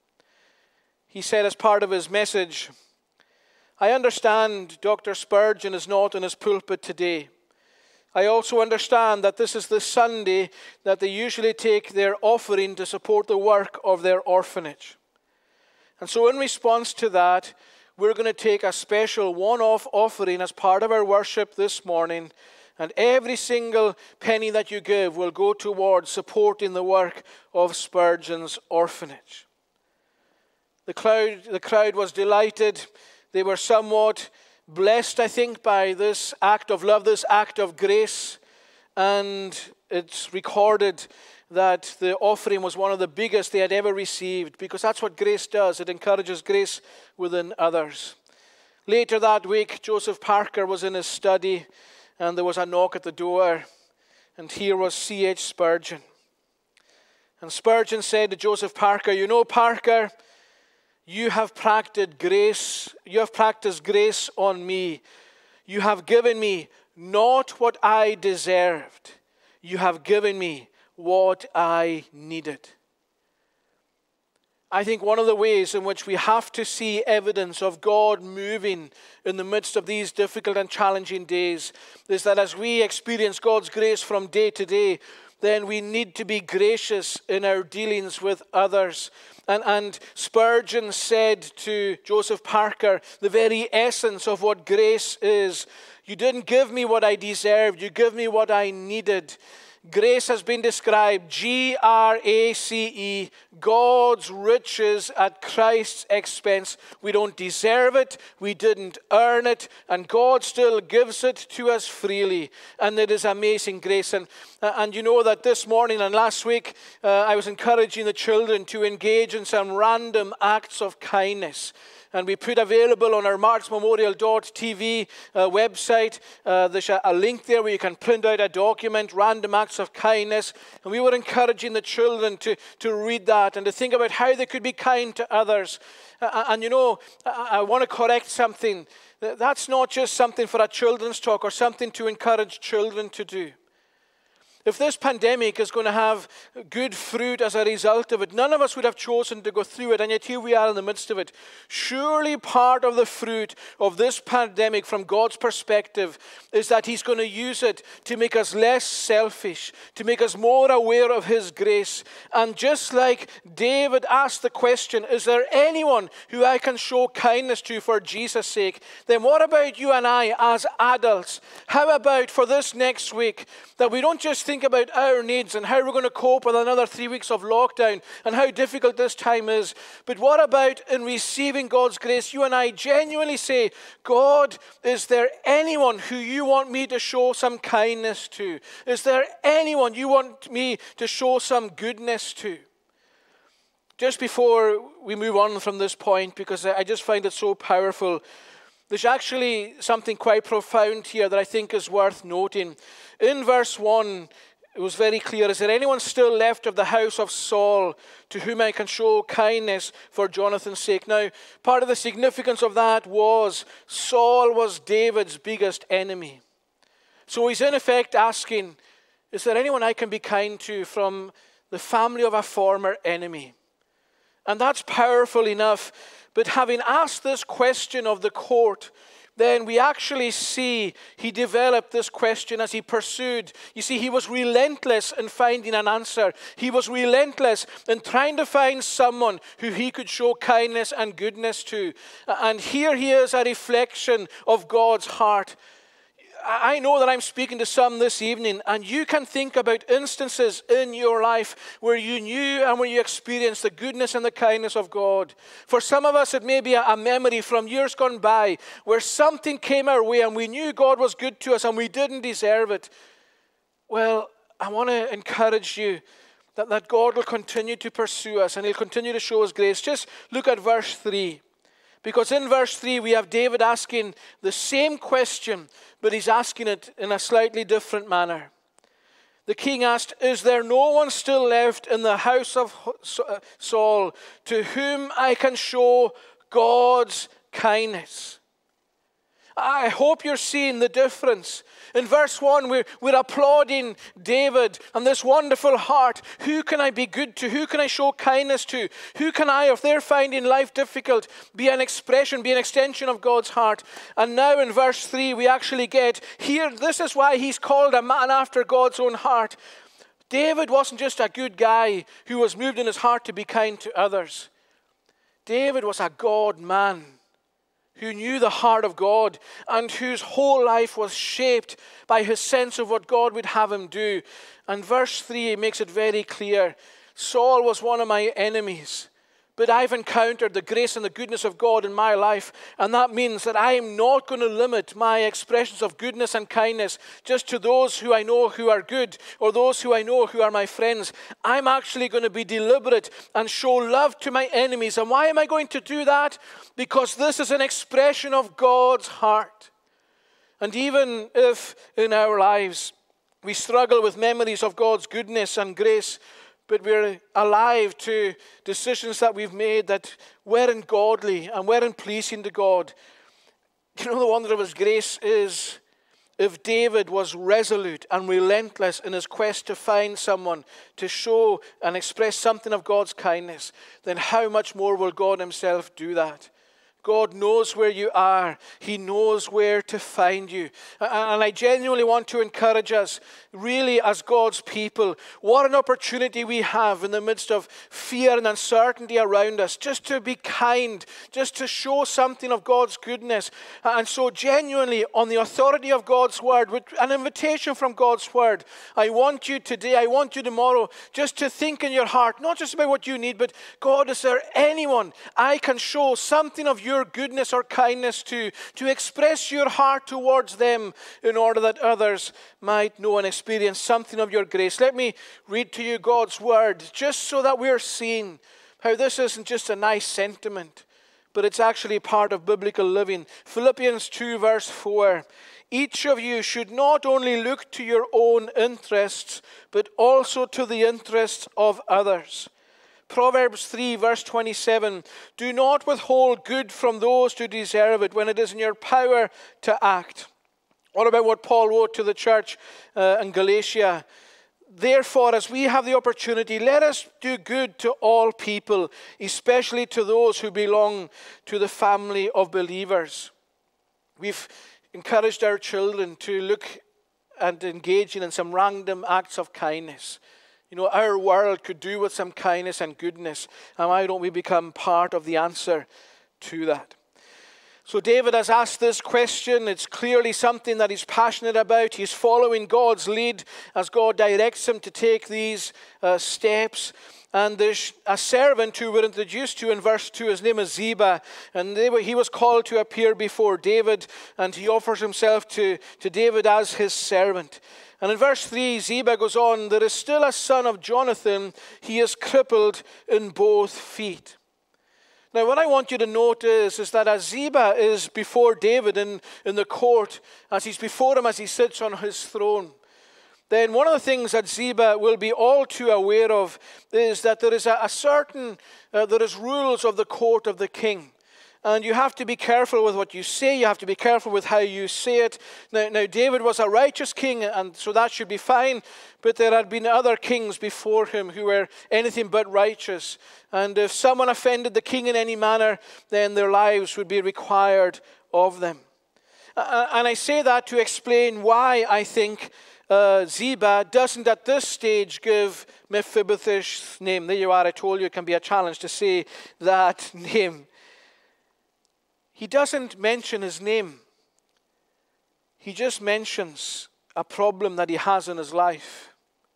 He said as part of his message, "I understand Doctor Spurgeon is not in his pulpit today. I also understand that this is the Sunday that they usually take their offering to support the work of their orphanage. And so in response to that, we're going to take a special one-off offering as part of our worship this morning, and every single penny that you give will go towards supporting the work of Spurgeon's orphanage." The crowd, the crowd was delighted. They were somewhat blessed, I think, by this act of love, this act of grace. And it's recorded that the offering was one of the biggest they had ever received, because that's what grace does. It encourages grace within others. Later that week, Joseph Parker was in his study, and there was a knock at the door. And here was C H Spurgeon. And Spurgeon said to Joseph Parker, "You know, Parker, You have practiced grace, you have practiced grace on me. You have given me not what I deserved. You have given me what I needed." I think one of the ways in which we have to see evidence of God moving in the midst of these difficult and challenging days is that as we experience God's grace from day to day, then we need to be gracious in our dealings with others. And, and Spurgeon said to Joseph Parker, the very essence of what grace is: "You didn't give me what I deserved, you gave me what I needed." Grace has been described, G R A C E, God's riches at Christ's expense. We don't deserve it, we didn't earn it, and God still gives it to us freely. And it is amazing grace. And, uh, and you know that this morning and last week, uh, I was encouraging the children to engage in some random acts of kindness. And we put available on our marks memorial dot t v uh, website, uh, there's a, a link there where you can print out a document, Random Acts of Kindness. And we were encouraging the children to, to read that and to think about how they could be kind to others. Uh, and you know, I, I want to correct something. That's not just something for a children's talk or something to encourage children to do. if this pandemic is going to have good fruit as a result of it, none of us would have chosen to go through it, and yet here we are in the midst of it. Surely part of the fruit of this pandemic from God's perspective is that he's going to use it to make us less selfish, to make us more aware of his grace. And just like David asked the question, is there anyone who I can show kindness to for Jesus' sake? Then what about you and I as adults? How about for this next week that we don't just think about our needs and how we're going to cope with another three weeks of lockdown and how difficult this time is, but what about in receiving God's grace, you and I genuinely say, God, is there anyone who you want me to show some kindness to? Is there anyone you want me to show some goodness to? Just before we move on from this point, because I just find it so powerful, there's actually something quite profound here that I think is worth noting. In verse one, it was very clear, is there anyone still left of the house of Saul to whom I can show kindness for Jonathan's sake? Now, part of the significance of that was Saul was David's biggest enemy. So he's in effect asking, is there anyone I can be kind to from the family of a former enemy? And that's powerful enough. But having asked this question of the court, then we actually see he developed this question as he pursued. You see, he was relentless in finding an answer. He was relentless in trying to find someone who he could show kindness and goodness to. And here he is, a reflection of God's heart. I know that I'm speaking to some this evening, and you can think about instances in your life where you knew and where you experienced the goodness and the kindness of God. For some of us, it may be a memory from years gone by where something came our way and we knew God was good to us and we didn't deserve it. Well, I want to encourage you that, that God will continue to pursue us and he'll continue to show us grace. Just look at verse three. Because in verse three, we have David asking the same question, but he's asking it in a slightly different manner. The king asked, is there no one still left in the house of Saul to whom I can show God's kindness? I hope you're seeing the difference. In verse one, we're, we're applauding David and this wonderful heart. Who can I be good to? Who can I show kindness to? Who can I, if they're finding life difficult, be an expression, be an extension of God's heart? And now in verse three, we actually get here, this is why he's called a man after God's own heart. David wasn't just a good guy who was moved in his heart to be kind to others. David was a God man who knew the heart of God and whose whole life was shaped by his sense of what God would have him do. And verse three makes it very clear. Saul was one of my enemies, but I've encountered the grace and the goodness of God in my life, and that means that I am not going to limit my expressions of goodness and kindness just to those who I know who are good or those who I know who are my friends. I'm actually going to be deliberate and show love to my enemies. And why am I going to do that? Because this is an expression of God's heart. And even if in our lives we struggle with memories of God's goodness and grace, but we're alive to decisions that we've made that weren't godly and weren't pleasing to God. You know, the wonder of his grace is if David was resolute and relentless in his quest to find someone to show and express something of God's kindness, then how much more will God himself do that? God knows where you are. He knows where to find you. And I genuinely want to encourage us, really as God's people, what an opportunity we have in the midst of fear and uncertainty around us, just to be kind, just to show something of God's goodness. And so genuinely, on the authority of God's word, with an invitation from God's word, I want you today, I want you tomorrow, just to think in your heart, not just about what you need, but God, is there anyone I can show something of your goodness or kindness to, to express your heart towards them in order that others might know and experience something of your grace? Let me read to you God's word, just so that we're seeing how this isn't just a nice sentiment, but it's actually part of biblical living. Philippians two verse four, each of you should not only look to your own interests, but also to the interests of others. Proverbs three verse twenty-seven, do not withhold good from those who deserve it when it is in your power to act. What about what Paul wrote to the church uh, in Galatia? therefore, as we have the opportunity, let us do good to all people, especially to those who belong to the family of believers. We've encouraged our children to look and engage in some random acts of kindness. You know, our world could do with some kindness and goodness, and why don't we become part of the answer to that? So David has asked this question. It's clearly something that he's passionate about. He's following God's lead as God directs him to take these uh, steps. And there's a servant who we're introduced to in verse two. His name is Ziba. And they were, he was called to appear before David. And he offers himself to, to David as his servant. And in verse three, Ziba goes on, there is still a son of Jonathan. He is crippled in both feet. Now, what I want you to note is, is that as Ziba is before David in, in the court, as he's before him as he sits on his throne, then one of the things that Ziba will be all too aware of is that there is a, a certain, uh, there is rules of the court of the king. And you have to be careful with what you say. You have to be careful with how you say it. Now, now, David was a righteous king, and so that should be fine. But there had been other kings before him who were anything but righteous. And if someone offended the king in any manner, then their lives would be required of them. And I say that to explain why I think uh, Ziba doesn't at this stage give Mephibosheth's name. There you are. I told you it can be a challenge to say that name. He doesn't mention his name. He just mentions a problem that he has in his life.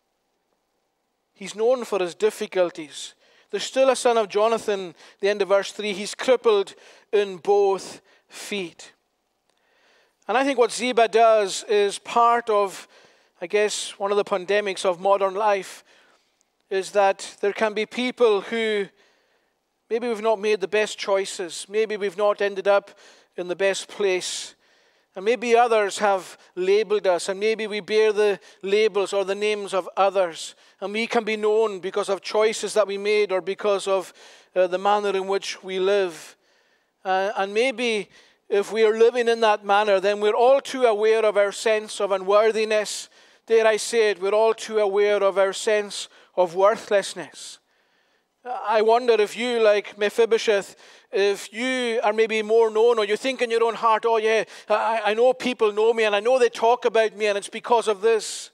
He's known for his difficulties. There's still a son of Jonathan, the end of verse three. He's crippled in both feet. And I think what Ziba does is part of, I guess, one of the pandemics of modern life, is that there can be people who maybe we've not made the best choices. Maybe we've not ended up in the best place. And maybe others have labeled us, and maybe we bear the labels or the names of others. And we can be known because of choices that we made or because of uh, the manner in which we live. Uh, and maybe if we are living in that manner, then we're all too aware of our sense of unworthiness. Dare I say it, we're all too aware of our sense of worthlessness. I wonder if you, like Mephibosheth, if you are maybe more known, or you think in your own heart, oh yeah, I, I know people know me and I know they talk about me and it's because of this.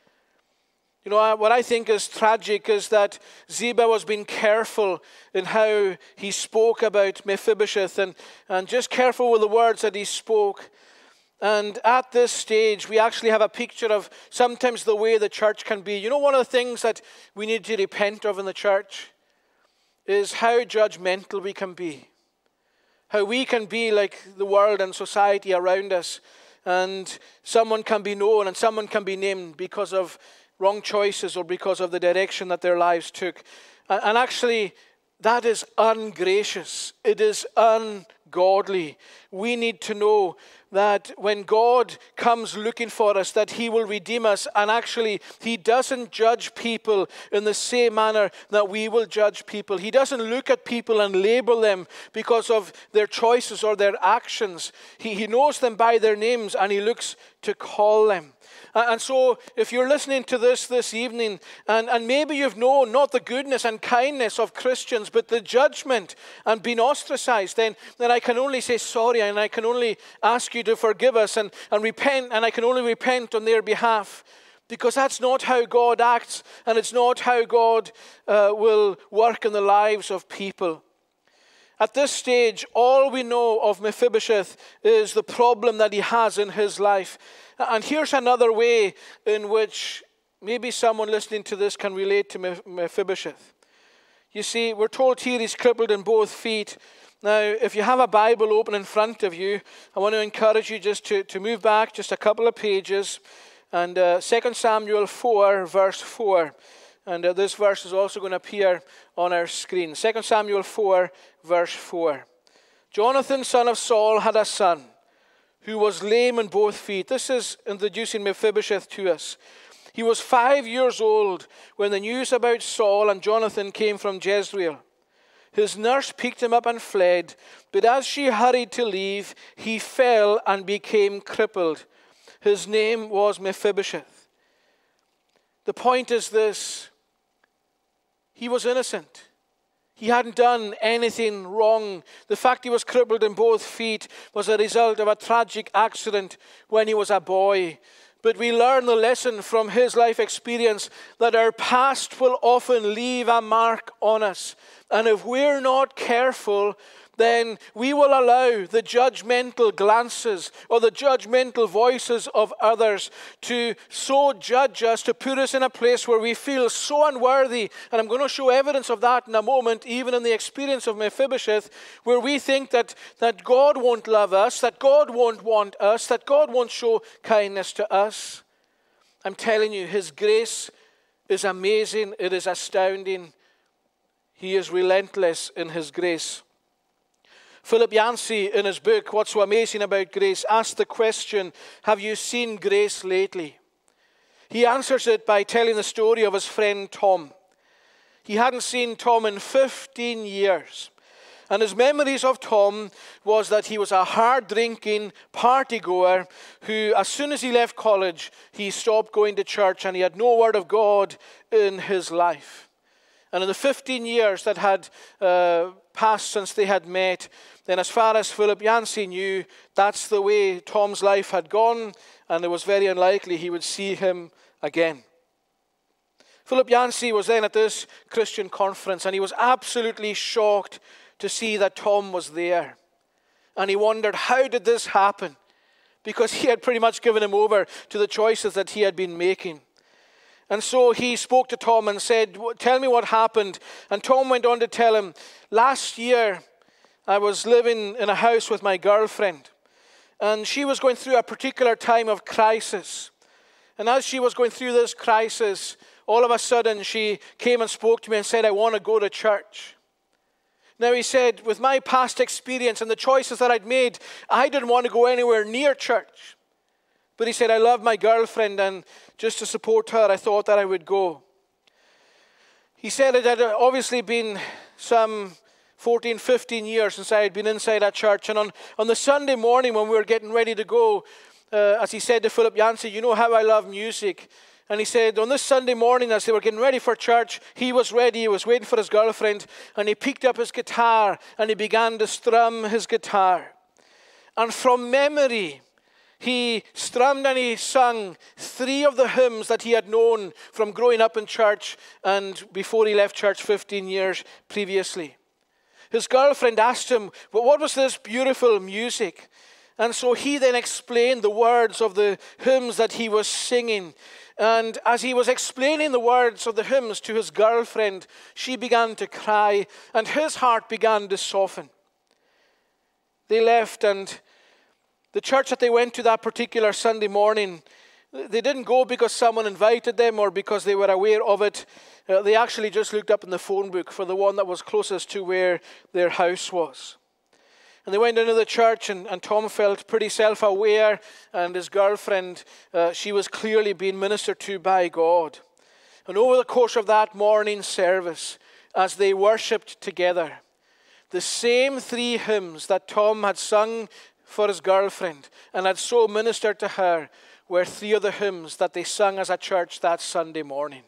You know, what I think is tragic is that Ziba was being careful in how he spoke about Mephibosheth and, and just careful with the words that he spoke. And at this stage, we actually have a picture of sometimes the way the church can be. You know, one of the things that we need to repent of in the church is how judgmental we can be. How we can be like the world and society around us. And someone can be known and someone can be named because of wrong choices or because of the direction that their lives took. And, and actually, that is ungracious. It is ungodly. We need to know that when God comes looking for us, that he will redeem us. And actually, he doesn't judge people in the same manner that we will judge people. He doesn't look at people and label them because of their choices or their actions. He, he knows them by their names and he looks to call them. And so if you're listening to this this evening, and, and maybe you've known not the goodness and kindness of Christians, but the judgment and been ostracized, then, then I can only say sorry, and I can only ask you to forgive us and, and repent, and I can only repent on their behalf. Because that's not how God acts, and it's not how God uh, will work in the lives of people. At this stage, all we know of Mephibosheth is the problem that he has in his life. And here's another way in which maybe someone listening to this can relate to Mephibosheth. You see, we're told here he's crippled in both feet. Now, if you have a Bible open in front of you, I want to encourage you just to, to move back just a couple of pages. And uh, Second Samuel four, verse four. And uh, this verse is also going to appear on our screen. Second Samuel four, verse four. Jonathan, son of Saul, had a son who was lame in both feet. This is introducing Mephibosheth to us. He was five years old when the news about Saul and Jonathan came from Jezreel. His nurse picked him up and fled, but as she hurried to leave, he fell and became crippled. His name was Mephibosheth. The point is this: he was innocent. He hadn't done anything wrong. The fact he was crippled in both feet was a result of a tragic accident when he was a boy. But we learn the lesson from his life experience that our past will often leave a mark on us. And if we're not careful, then we will allow the judgmental glances or the judgmental voices of others to so judge us, to put us in a place where we feel so unworthy. And I'm going to show evidence of that in a moment, even in the experience of Mephibosheth, where we think that, that God won't love us, that God won't want us, that God won't show kindness to us. I'm telling you, his grace is amazing. It is astounding. He is relentless in his grace. Philip Yancey, in his book, What's So Amazing About Grace, asked the question, have you seen grace lately? He answers it by telling the story of his friend Tom. He hadn't seen Tom in fifteen years. And his memories of Tom was that he was a hard-drinking party-goer who, as soon as he left college, he stopped going to church and he had no word of God in his life. And in the fifteen years that had uh, passed since they had met, then as far as Philip Yancey knew, that's the way Tom's life had gone, and it was very unlikely he would see him again. Philip Yancey was then at this Christian conference, and he was absolutely shocked to see that Tom was there. And he wondered, how did this happen? Because he had pretty much given him over to the choices that he had been making. And so he spoke to Tom and said, tell me what happened. And Tom went on to tell him, last year I was living in a house with my girlfriend. And she was going through a particular time of crisis. And as she was going through this crisis, all of a sudden she came and spoke to me and said, I want to go to church. Now he said, with my past experience and the choices that I'd made, I didn't want to go anywhere near church. But he said, I love my girlfriend, and just to support her, I thought that I would go. He said it had obviously been some fourteen, fifteen years since I had been inside that church. And on, on the Sunday morning when we were getting ready to go, uh, as he said to Philip Yancey, you know how I love music. And he said, on this Sunday morning, as they were getting ready for church, he was ready, he was waiting for his girlfriend, and he picked up his guitar, and he began to strum his guitar. And from memory, he strummed and he sung three of the hymns that he had known from growing up in church and before he left church fifteen years previously. His girlfriend asked him, well, what was this beautiful music? And so he then explained the words of the hymns that he was singing. And as he was explaining the words of the hymns to his girlfriend, she began to cry and his heart began to soften. They left, and the church that they went to that particular Sunday morning, they didn't go because someone invited them or because they were aware of it. Uh, they actually just looked up in the phone book for the one that was closest to where their house was. And they went into the church, and, and Tom felt pretty self-aware, and his girlfriend, uh, she was clearly being ministered to by God. And over the course of that morning service, as they worshipped together, the same three hymns that Tom had sung for his girlfriend and had so ministered to her were three of the hymns that they sung as a church that Sunday morning.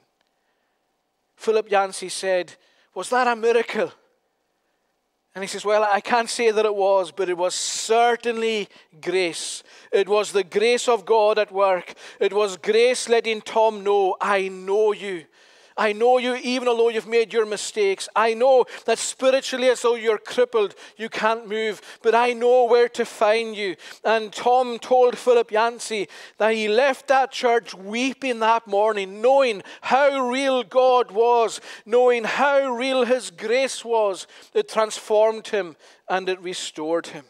Philip Yancey said, was that a miracle? And he says, well, I can't say that it was, but it was certainly grace. It was the grace of God at work. It was grace letting Tom know, I know you. I know you even although you've made your mistakes. I know that spiritually as though you're crippled, you can't move. But I know where to find you. And Tom told Philip Yancey that he left that church weeping that morning, knowing how real God was, knowing how real his grace was. It transformed him and it restored him.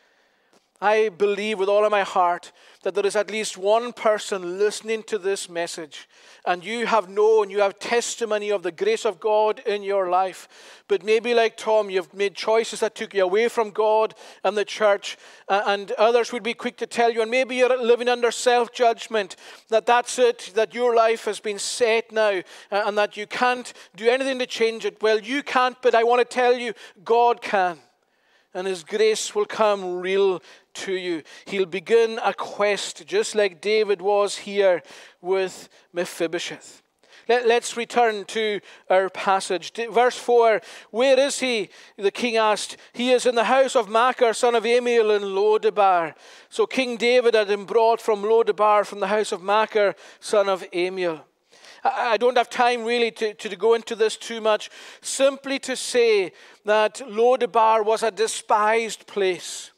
I believe with all of my heart that there is at least one person listening to this message, and you have known, you have testimony of the grace of God in your life. But maybe like Tom, you've made choices that took you away from God and the church, uh, and others would be quick to tell you, and maybe you're living under self-judgment, that that's it, that your life has been set now, uh, and that you can't do anything to change it. Well, you can't, but I want to tell you, God can. And his grace will come real to you. He'll begin a quest just like David was here with Mephibosheth. Let, let's return to our passage. Verse four, where is he? The king asked. He is in the house of Machir, son of Ammiel in Lodebar. So King David had him brought from Lodebar, from the house of Machir, son of Ammiel. I, I don't have time really to, to go into this too much. Simply to say that Lodebar was a despised place.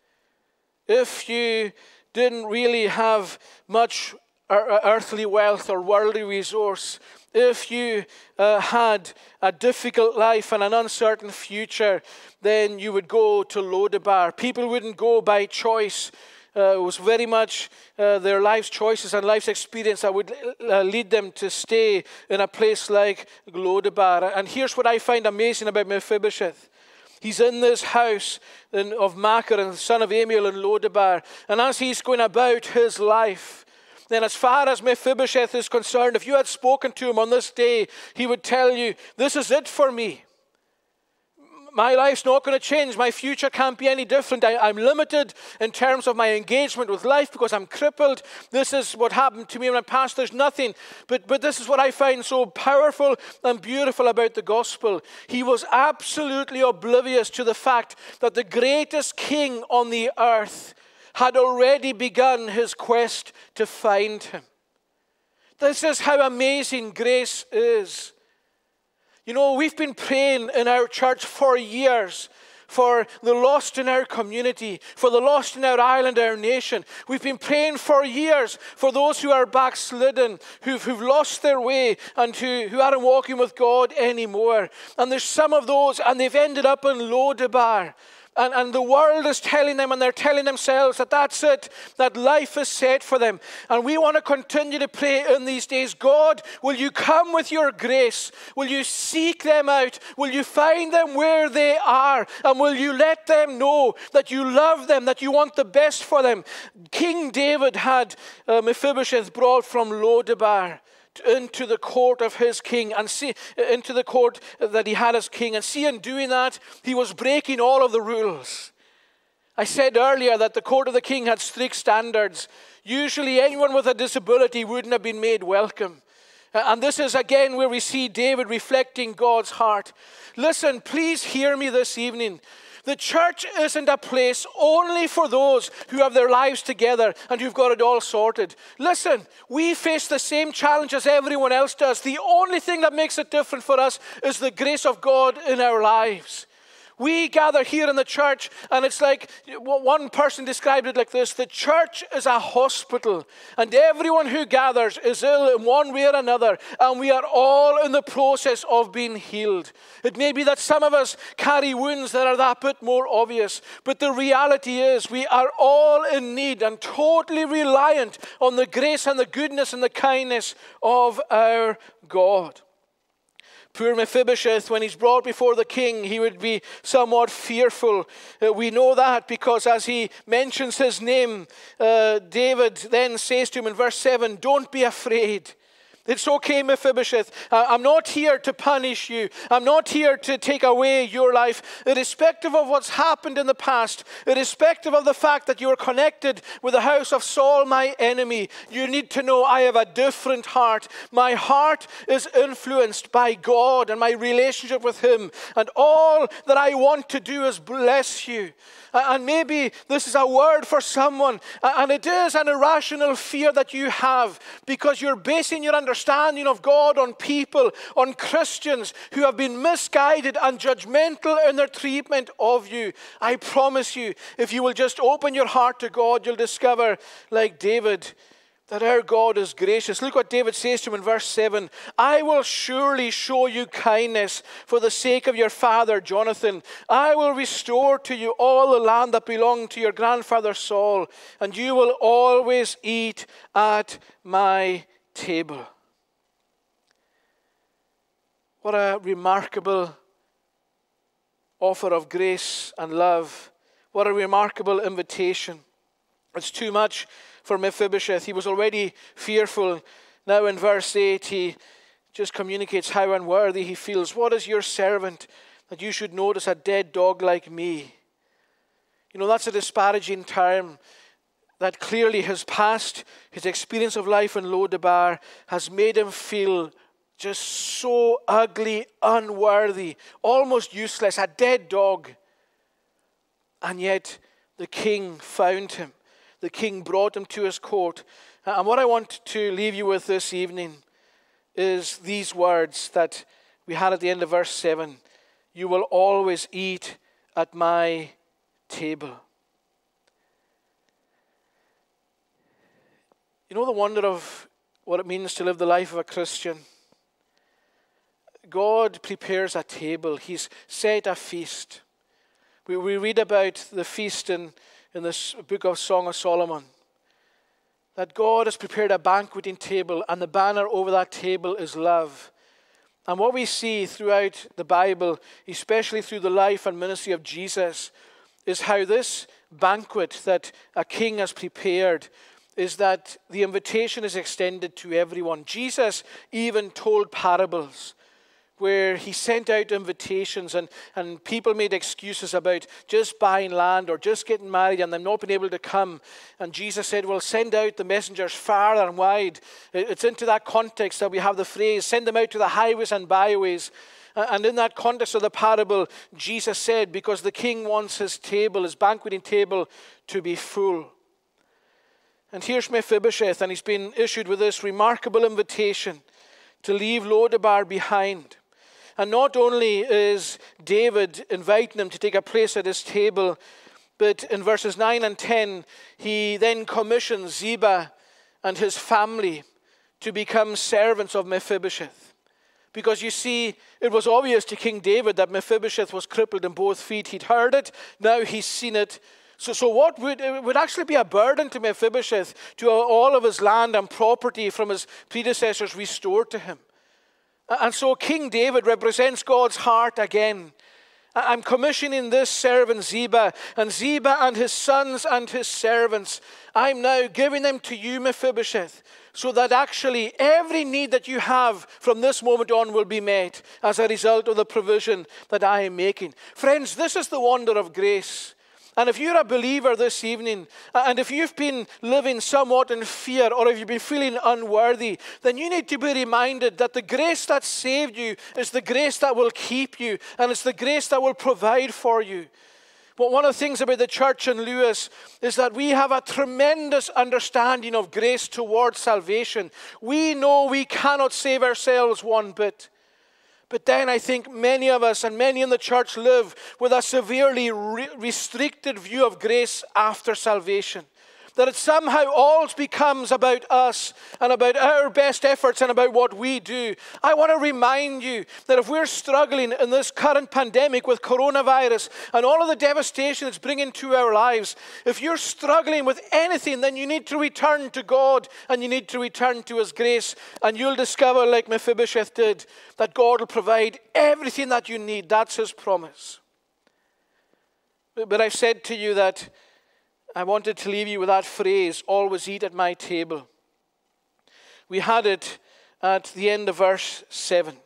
If you didn't really have much earthly wealth or worldly resource, if you uh, had a difficult life and an uncertain future, then you would go to Lodebar. People wouldn't go by choice. Uh, it was very much uh, their life's choices and life's experience that would uh, lead them to stay in a place like Lodebar. And here's what I find amazing about Mephibosheth. He's in this house of Machir and the son of Ammiel in Lodebar. And as he's going about his life, then as far as Mephibosheth is concerned, if you had spoken to him on this day, he would tell you, this is it for me. My life's not going to change. My future can't be any different. I, I'm limited in terms of my engagement with life because I'm crippled. This is what happened to me in my past. There's nothing. But, but this is what I find so powerful and beautiful about the gospel. He was absolutely oblivious to the fact that the greatest king on the earth had already begun his quest to find him. This is how amazing grace is. You know, we've been praying in our church for years for the lost in our community, for the lost in our island, our nation. We've been praying for years for those who are backslidden, who've, who've lost their way and who, who aren't walking with God anymore. And there's some of those, and they've ended up in Lodebar. And, and the world is telling them, and they're telling themselves that that's it, that life is set for them. And we want to continue to pray in these days, God, will you come with your grace? Will you seek them out? Will you find them where they are? And will you let them know that you love them, that you want the best for them? King David had uh, Mephibosheth brought from Lodebar into the court of his king, and see into the court that he had as king. And see, in doing that, he was breaking all of the rules. I said earlier that the court of the king had strict standards. Usually anyone with a disability wouldn't have been made welcome. And this is again where we see David reflecting God's heart. Listen, please hear me this evening. The church isn't a place only for those who have their lives together and who've got it all sorted. Listen, we face the same challenge as everyone else does. The only thing that makes it different for us is the grace of God in our lives. We gather here in the church, and it's like one person described it like this: the church is a hospital, and everyone who gathers is ill in one way or another, and we are all in the process of being healed. It may be that some of us carry wounds that are that bit more obvious, but the reality is we are all in need and totally reliant on the grace and the goodness and the kindness of our God. Poor Mephibosheth, when he's brought before the king, he would be somewhat fearful. Uh, we know that because as he mentions his name, uh, David then says to him in verse seven, don't be afraid. It's okay, Mephibosheth. I'm not here to punish you. I'm not here to take away your life. Irrespective of what's happened in the past, irrespective of the fact that you are connected with the house of Saul, my enemy, you need to know I have a different heart. My heart is influenced by God and my relationship with him. And all that I want to do is bless you. And maybe this is a word for someone, and it is an irrational fear that you have because you're basing your understanding of God on people, on Christians who have been misguided and judgmental in their treatment of you. I promise you, if you will just open your heart to God, you'll discover, like David, that our God is gracious. Look what David says to him in verse seven. I will surely show you kindness for the sake of your father Jonathan. I will restore to you all the land that belonged to your grandfather Saul, and you will always eat at my table. What a remarkable offer of grace and love. What a remarkable invitation. It's too much for Mephibosheth. He was already fearful. Now in verse eight, he just communicates how unworthy he feels. What is your servant that you should notice a dead dog like me? You know, that's a disparaging term that clearly his past, his experience of life in Lodebar has made him feel just so ugly, unworthy, almost useless, a dead dog. And yet the king found him. The king brought him to his court. And what I want to leave you with this evening is these words that we had at the end of verse seven. You will always eat at my table. You know the wonder of what it means to live the life of a Christian? God prepares a table. He's set a feast. We, we read about the feast in, in this book of Song of Solomon. That God has prepared a banqueting table, and the banner over that table is love. And what we see throughout the Bible, especially through the life and ministry of Jesus, is how this banquet that a king has prepared is that the invitation is extended to everyone. Jesus even told parables where he sent out invitations, and, and people made excuses about just buying land or just getting married and them not being able to come. And Jesus said, well, send out the messengers far and wide. It's into that context that we have the phrase, send them out to the highways and byways. And in that context of the parable, Jesus said, because the king wants his table, his banqueting table, to be full. And here's Mephibosheth, and he's been issued with this remarkable invitation to leave Lodabar behind. And not only is David inviting him to take a place at his table, but in verses nine and ten, he then commissions Ziba and his family to become servants of Mephibosheth. Because you see, it was obvious to King David that Mephibosheth was crippled in both feet. He'd heard it, now he's seen it. So, so what would, it would actually be a burden to Mephibosheth to have all of his land and property from his predecessors restored to him. And so King David represents God's heart again. I'm commissioning this servant Ziba, and Ziba and his sons and his servants, I'm now giving them to you, Mephibosheth, so that actually every need that you have from this moment on will be met as a result of the provision that I am making. Friends, this is the wonder of grace. And if you're a believer this evening, and if you've been living somewhat in fear, or if you've been feeling unworthy, then you need to be reminded that the grace that saved you is the grace that will keep you, and it's the grace that will provide for you. But one of the things about the church in Lewis is that we have a tremendous understanding of grace towards salvation. We know we cannot save ourselves one bit. But then I think many of us and many in the church live with a severely re- restricted view of grace after salvation. That it somehow all becomes about us and about our best efforts and about what we do. I want to remind you that if we're struggling in this current pandemic with coronavirus and all of the devastation it's bringing to our lives, if you're struggling with anything, then you need to return to God and you need to return to His grace, and you'll discover, like Mephibosheth did, that God will provide everything that you need. That's His promise. But I've said to you that I wanted to leave you with that phrase, always eat at my table. We had it at the end of verse seven.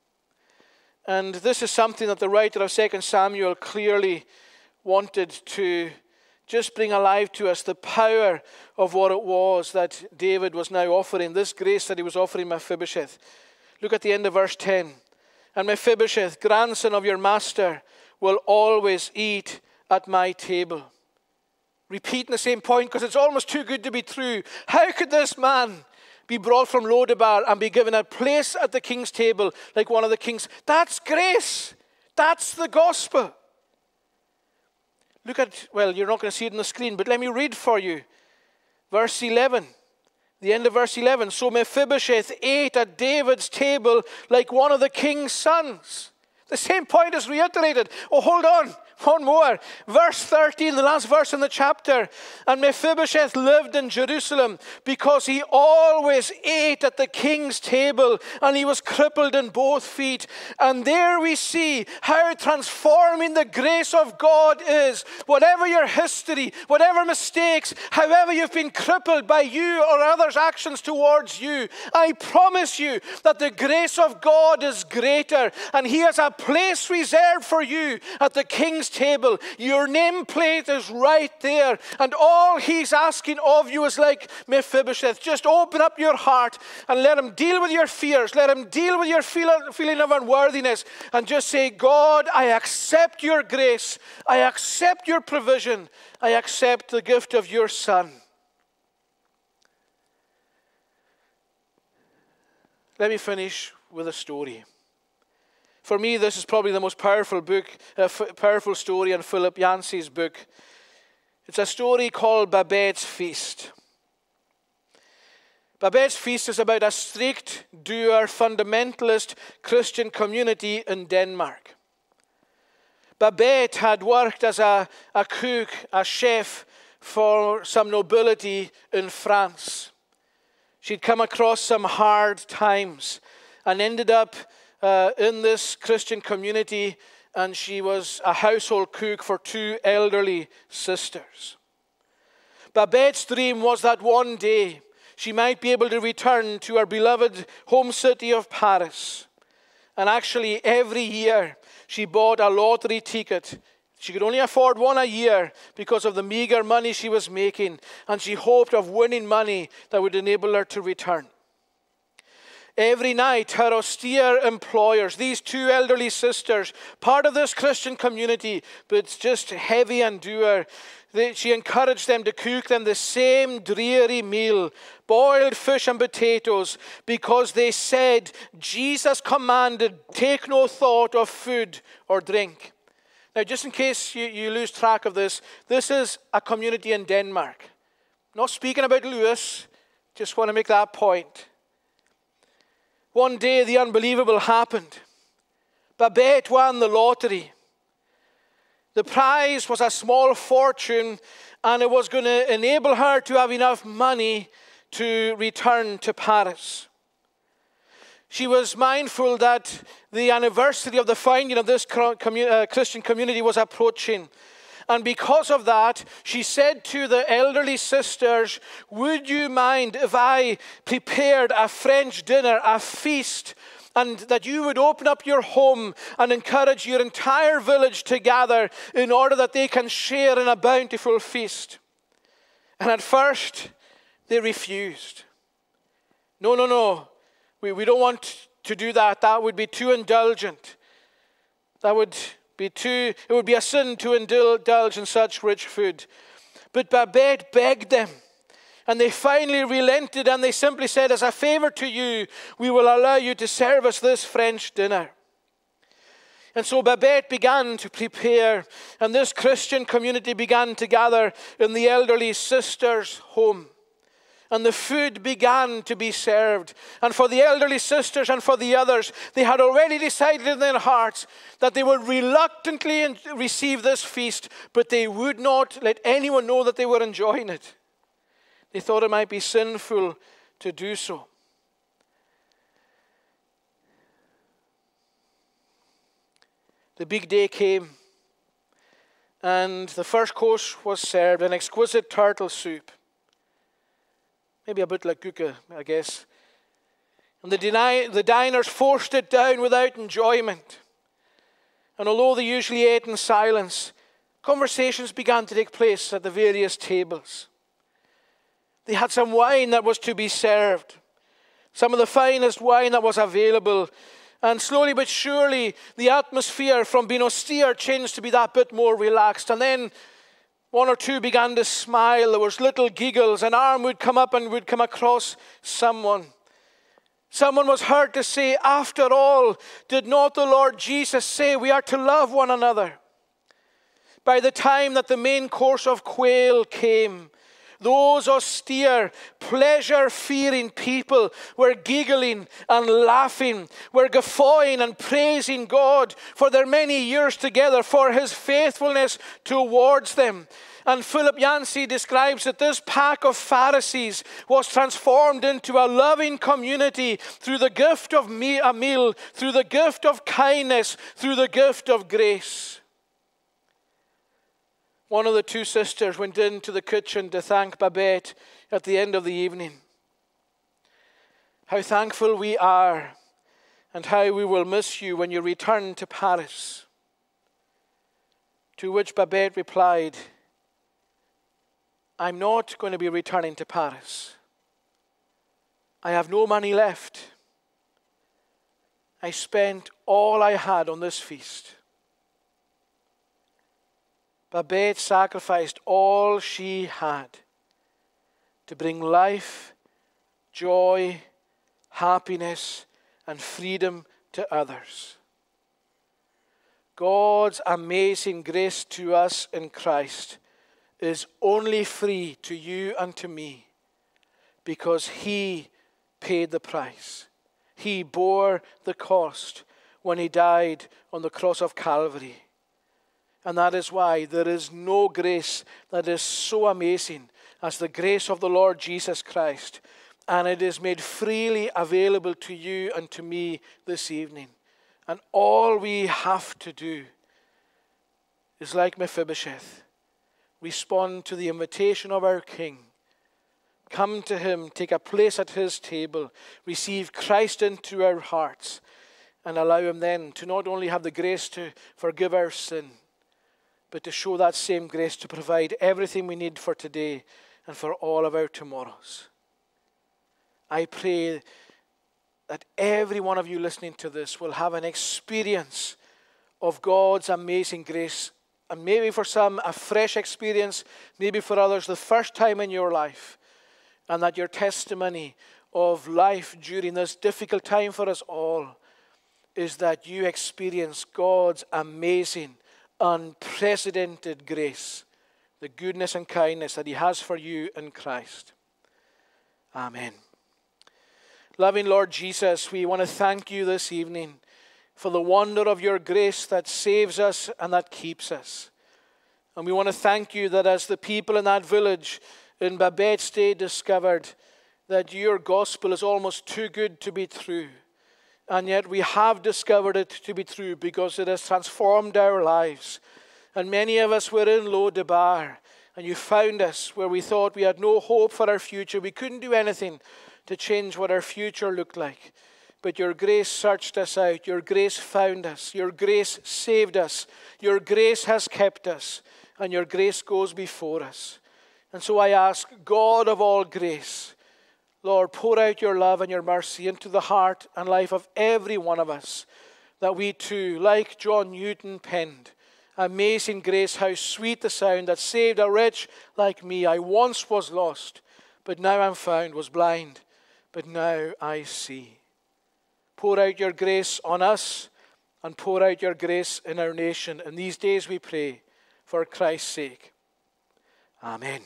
And this is something that the writer of Second Samuel clearly wanted to just bring alive to us, the power of what it was that David was now offering, this grace that he was offering Mephibosheth. Look at the end of verse ten. And Mephibosheth, grandson of your master, will always eat at my table. Repeating the same point because it's almost too good to be true. How could this man be brought from Lodabar and be given a place at the king's table like one of the kings? That's grace. That's the gospel. Look at, well, you're not going to see it on the screen, but let me read for you. Verse eleven. The end of verse eleven. So Mephibosheth ate at David's table like one of the king's sons. The same point is reiterated. Oh, hold on. One more. Verse thirteen, the last verse in the chapter. And Mephibosheth lived in Jerusalem because he always ate at the king's table, and he was crippled in both feet. And there we see how transforming the grace of God is. Whatever your history, whatever mistakes, however you've been crippled by you or others' actions towards you, I promise you that the grace of God is greater, and He has a place reserved for you at the king's table. Your nameplate is right there. And all he's asking of you is like Mephibosheth. Just open up your heart and let him deal with your fears. Let him deal with your feel, feeling of unworthiness. And just say, God, I accept your grace. I accept your provision. I accept the gift of your Son. Let me finish with a story. For me, this is probably the most powerful book, uh, f- powerful story in Philip Yancey's book. It's a story called Babette's Feast. Babette's Feast is about a strict, doer, fundamentalist Christian community in Denmark. Babette had worked as a, a cook, a chef for some nobility in France. She'd come across some hard times and ended up uh, in this Christian community, and she was a household cook for two elderly sisters. Babette's dream was that one day she might be able to return to her beloved home city of Paris. And actually, every year she bought a lottery ticket. She could only afford one a year because of the meager money she was making, and she hoped of winning money that would enable her to return. Every night, her austere employers, these two elderly sisters, part of this Christian community, but just heavy and doer, they, she encouraged them to cook them the same dreary meal, boiled fish and potatoes, because they said, Jesus commanded, take no thought of food or drink. Now, just in case you, you lose track of this, this is a community in Denmark. Not speaking about Lewis, just want to make that point. One day, the unbelievable happened. Babette won the lottery. The prize was a small fortune, and it was going to enable her to have enough money to return to Paris. She was mindful that the anniversary of the founding of this commun- uh, Christian community was approaching. And because of that, she said to the elderly sisters, would you mind if I prepared a French dinner, a feast, and that you would open up your home and encourage your entire village to gather in order that they can share in a bountiful feast? And at first, they refused. No, no, no. We, we don't want to do that. That would be too indulgent. That would be too, it would be a sin to indulge in such rich food. But Babette begged them. And they finally relented, and they simply said, as a favor to you, we will allow you to serve us this French dinner. And so Babette began to prepare, and this Christian community began to gather in the elderly sister's home. And the food began to be served. And for the elderly sisters and for the others, they had already decided in their hearts that they would reluctantly receive this feast, but they would not let anyone know that they were enjoying it. They thought it might be sinful to do so. The big day came, and the first course was served, an exquisite turtle soup. Maybe a bit like gucke, I guess. And the, deny, the diners forced it down without enjoyment. And although they usually ate in silence, conversations began to take place at the various tables. They had some wine that was to be served, some of the finest wine that was available. And slowly but surely, the atmosphere from being austere changed to be that bit more relaxed. And then one or two began to smile. There was little giggles. An arm would come up and would come across someone. Someone was heard to say, after all, did not the Lord Jesus say we are to love one another? By the time that the main course of quail came, those austere, pleasure-fearing people were giggling and laughing, were guffawing and praising God for their many years together, for his faithfulness towards them. And Philip Yancey describes that this pack of Pharisees was transformed into a loving community through the gift of a meal, through the gift of kindness, through the gift of grace. One of the two sisters went into the kitchen to thank Babette at the end of the evening. How thankful we are, and how we will miss you when you return to Paris. To which Babette replied, I'm not going to be returning to Paris. I have no money left. I spent all I had on this feast. Babette sacrificed all she had to bring life, joy, happiness, and freedom to others. God's amazing grace to us in Christ is only free to you and to me because He paid the price. He bore the cost when He died on the cross of Calvary. And that is why there is no grace that is so amazing as the grace of the Lord Jesus Christ. And it is made freely available to you and to me this evening. And all we have to do is, like Mephibosheth, respond to the invitation of our King. Come to Him, take a place at His table, receive Christ into our hearts, and allow Him then to not only have the grace to forgive our sin, but to show that same grace to provide everything we need for today and for all of our tomorrows. I pray that every one of you listening to this will have an experience of God's amazing grace. And maybe for some, a fresh experience. Maybe for others, the first time in your life. And that your testimony of life during this difficult time for us all is that you experience God's amazing, unprecedented grace. The goodness and kindness that He has for you in Christ. Amen. Loving Lord Jesus, we want to thank You this evening for the wonder of Your grace that saves us and that keeps us. And we want to thank You that as the people in that village in Babette's day discovered that Your gospel is almost too good to be true. And yet we have discovered it to be true because it has transformed our lives. And many of us were in Lo-debar, and You found us where we thought we had no hope for our future. We couldn't do anything to change what our future looked like. But Your grace searched us out. Your grace found us. Your grace saved us. Your grace has kept us. And Your grace goes before us. And so I ask, God of all grace, Lord, pour out Your love and Your mercy into the heart and life of every one of us, that we too, like John Newton penned, amazing grace, how sweet the sound that saved a wretch like me. I once was lost, but now I'm found, was blind, but now I see. Pour out Your grace on us and pour out Your grace in our nation. In these days we pray for Christ's sake. Amen.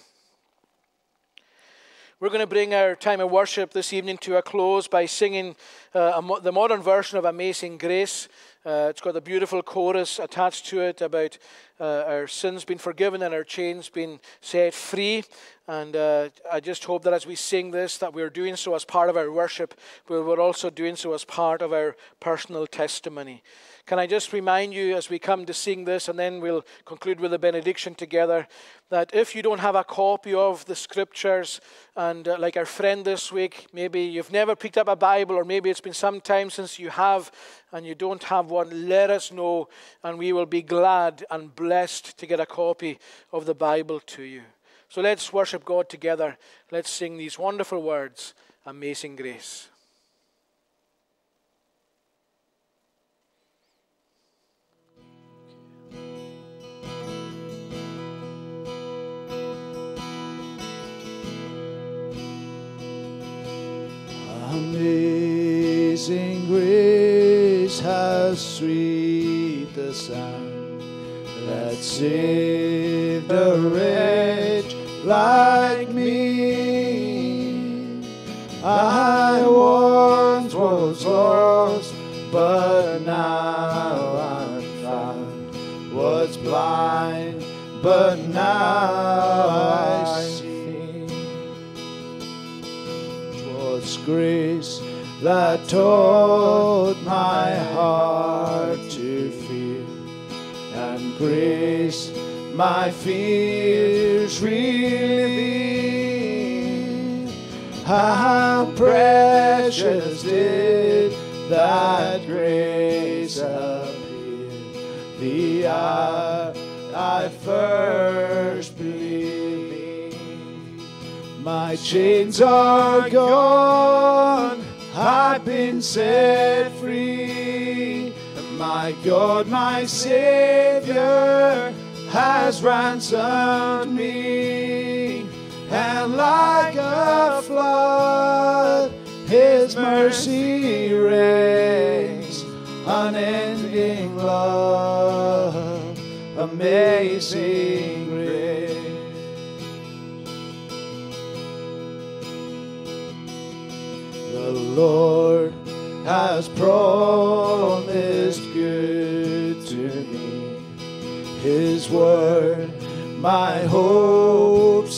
We're going to bring our time of worship this evening to a close by singing uh, a mo- the modern version of Amazing Grace. Uh, it's got a beautiful chorus attached to it about uh, our sins being forgiven and our chains being set free. And uh, I just hope that as we sing this, that we're doing so as part of our worship, but we're also doing so as part of our personal testimony. Can I just remind you as we come to sing this, and then we'll conclude with a benediction together, that if you don't have a copy of the scriptures, and uh, like our friend this week, maybe you've never picked up a Bible, or maybe it's been some time since you have, and you don't have one, let us know, and we will be glad and blessed to get a copy of the Bible to you. So let's worship God together. Let's sing these wonderful words, Amazing Grace. Amazing grace, how sweet the sound that saved a wretch like me. I once was lost, but now I'm found. Was blind, but now I see. 'Twas grace that taught my heart to fear, and grace my fears relieved. How precious did that grace appear the hour I first believed. My chains are gone, I've been set free. My God, my Savior, has ransomed me. And like a flood, His mercy reigns. Unending love, amazing grace. The Lord has promised good to me. His word my hope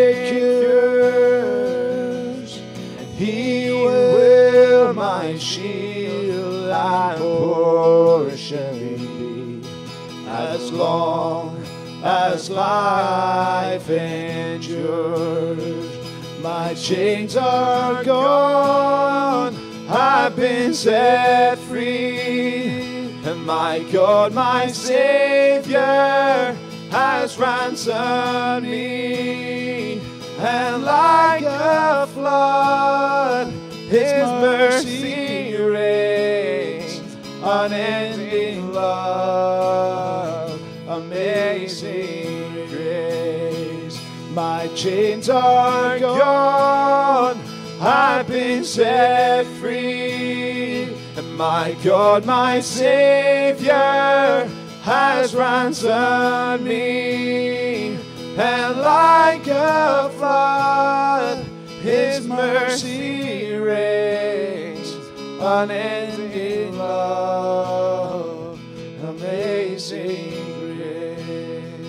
secures, and He will my shield and portion be, as long as life endures. My chains are gone, I've been set free, and my God, my Savior, has ransomed me. And like a flood, His mercy reigns. Unending love, amazing grace. My chains are gone, I've been set free, and my God, my Savior, has ransomed me. And like a flood, His mercy reigns. Unending love, amazing grace.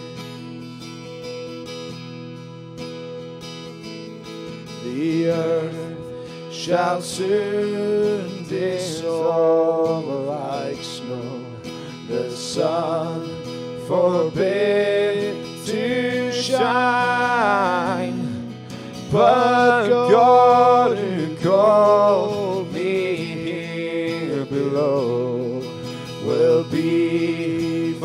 The earth shall soon dissolve like snow. The sun forbid to shine, but God who called me here below will be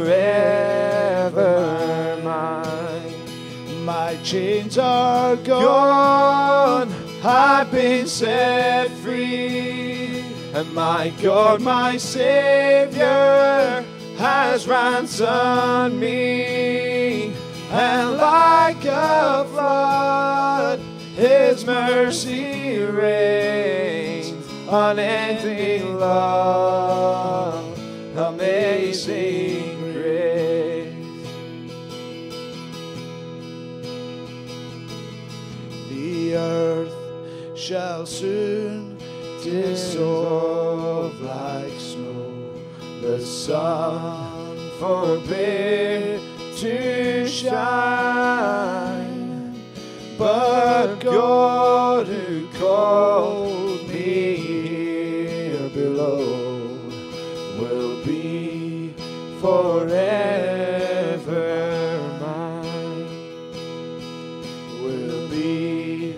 forever mine. My chains are gone, I've been set free, and my God, my Savior, has ransomed me. And like a flood, His mercy reigns. Unending love, amazing grace. The earth shall soon dissolve like snow. The sun forbid to shine, but God who called me here below will be forever mine. Will be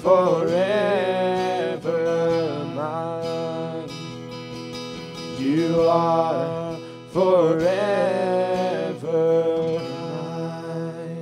forever mine. You are forever mine.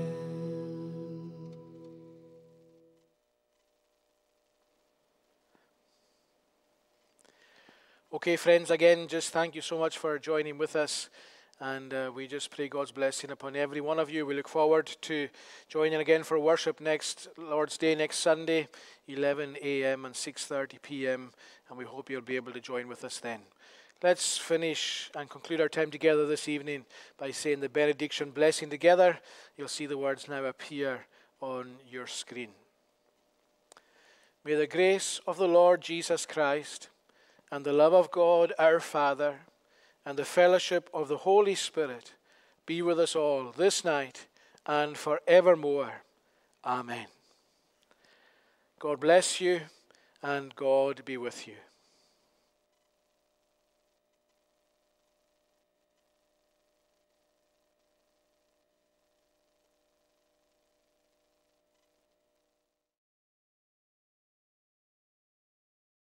Okay, friends, again, just thank you so much for joining with us. And uh, we just pray God's blessing upon every one of you. We look forward to joining again for worship next Lord's Day, next Sunday, eleven a m and six thirty p m And we hope you'll be able to join with us then. Let's finish and conclude our time together this evening by saying the benediction blessing together. You'll see the words now appear on your screen. May the grace of the Lord Jesus Christ and the love of God our Father and the fellowship of the Holy Spirit be with us all this night and forevermore. Amen. God bless you and God be with you.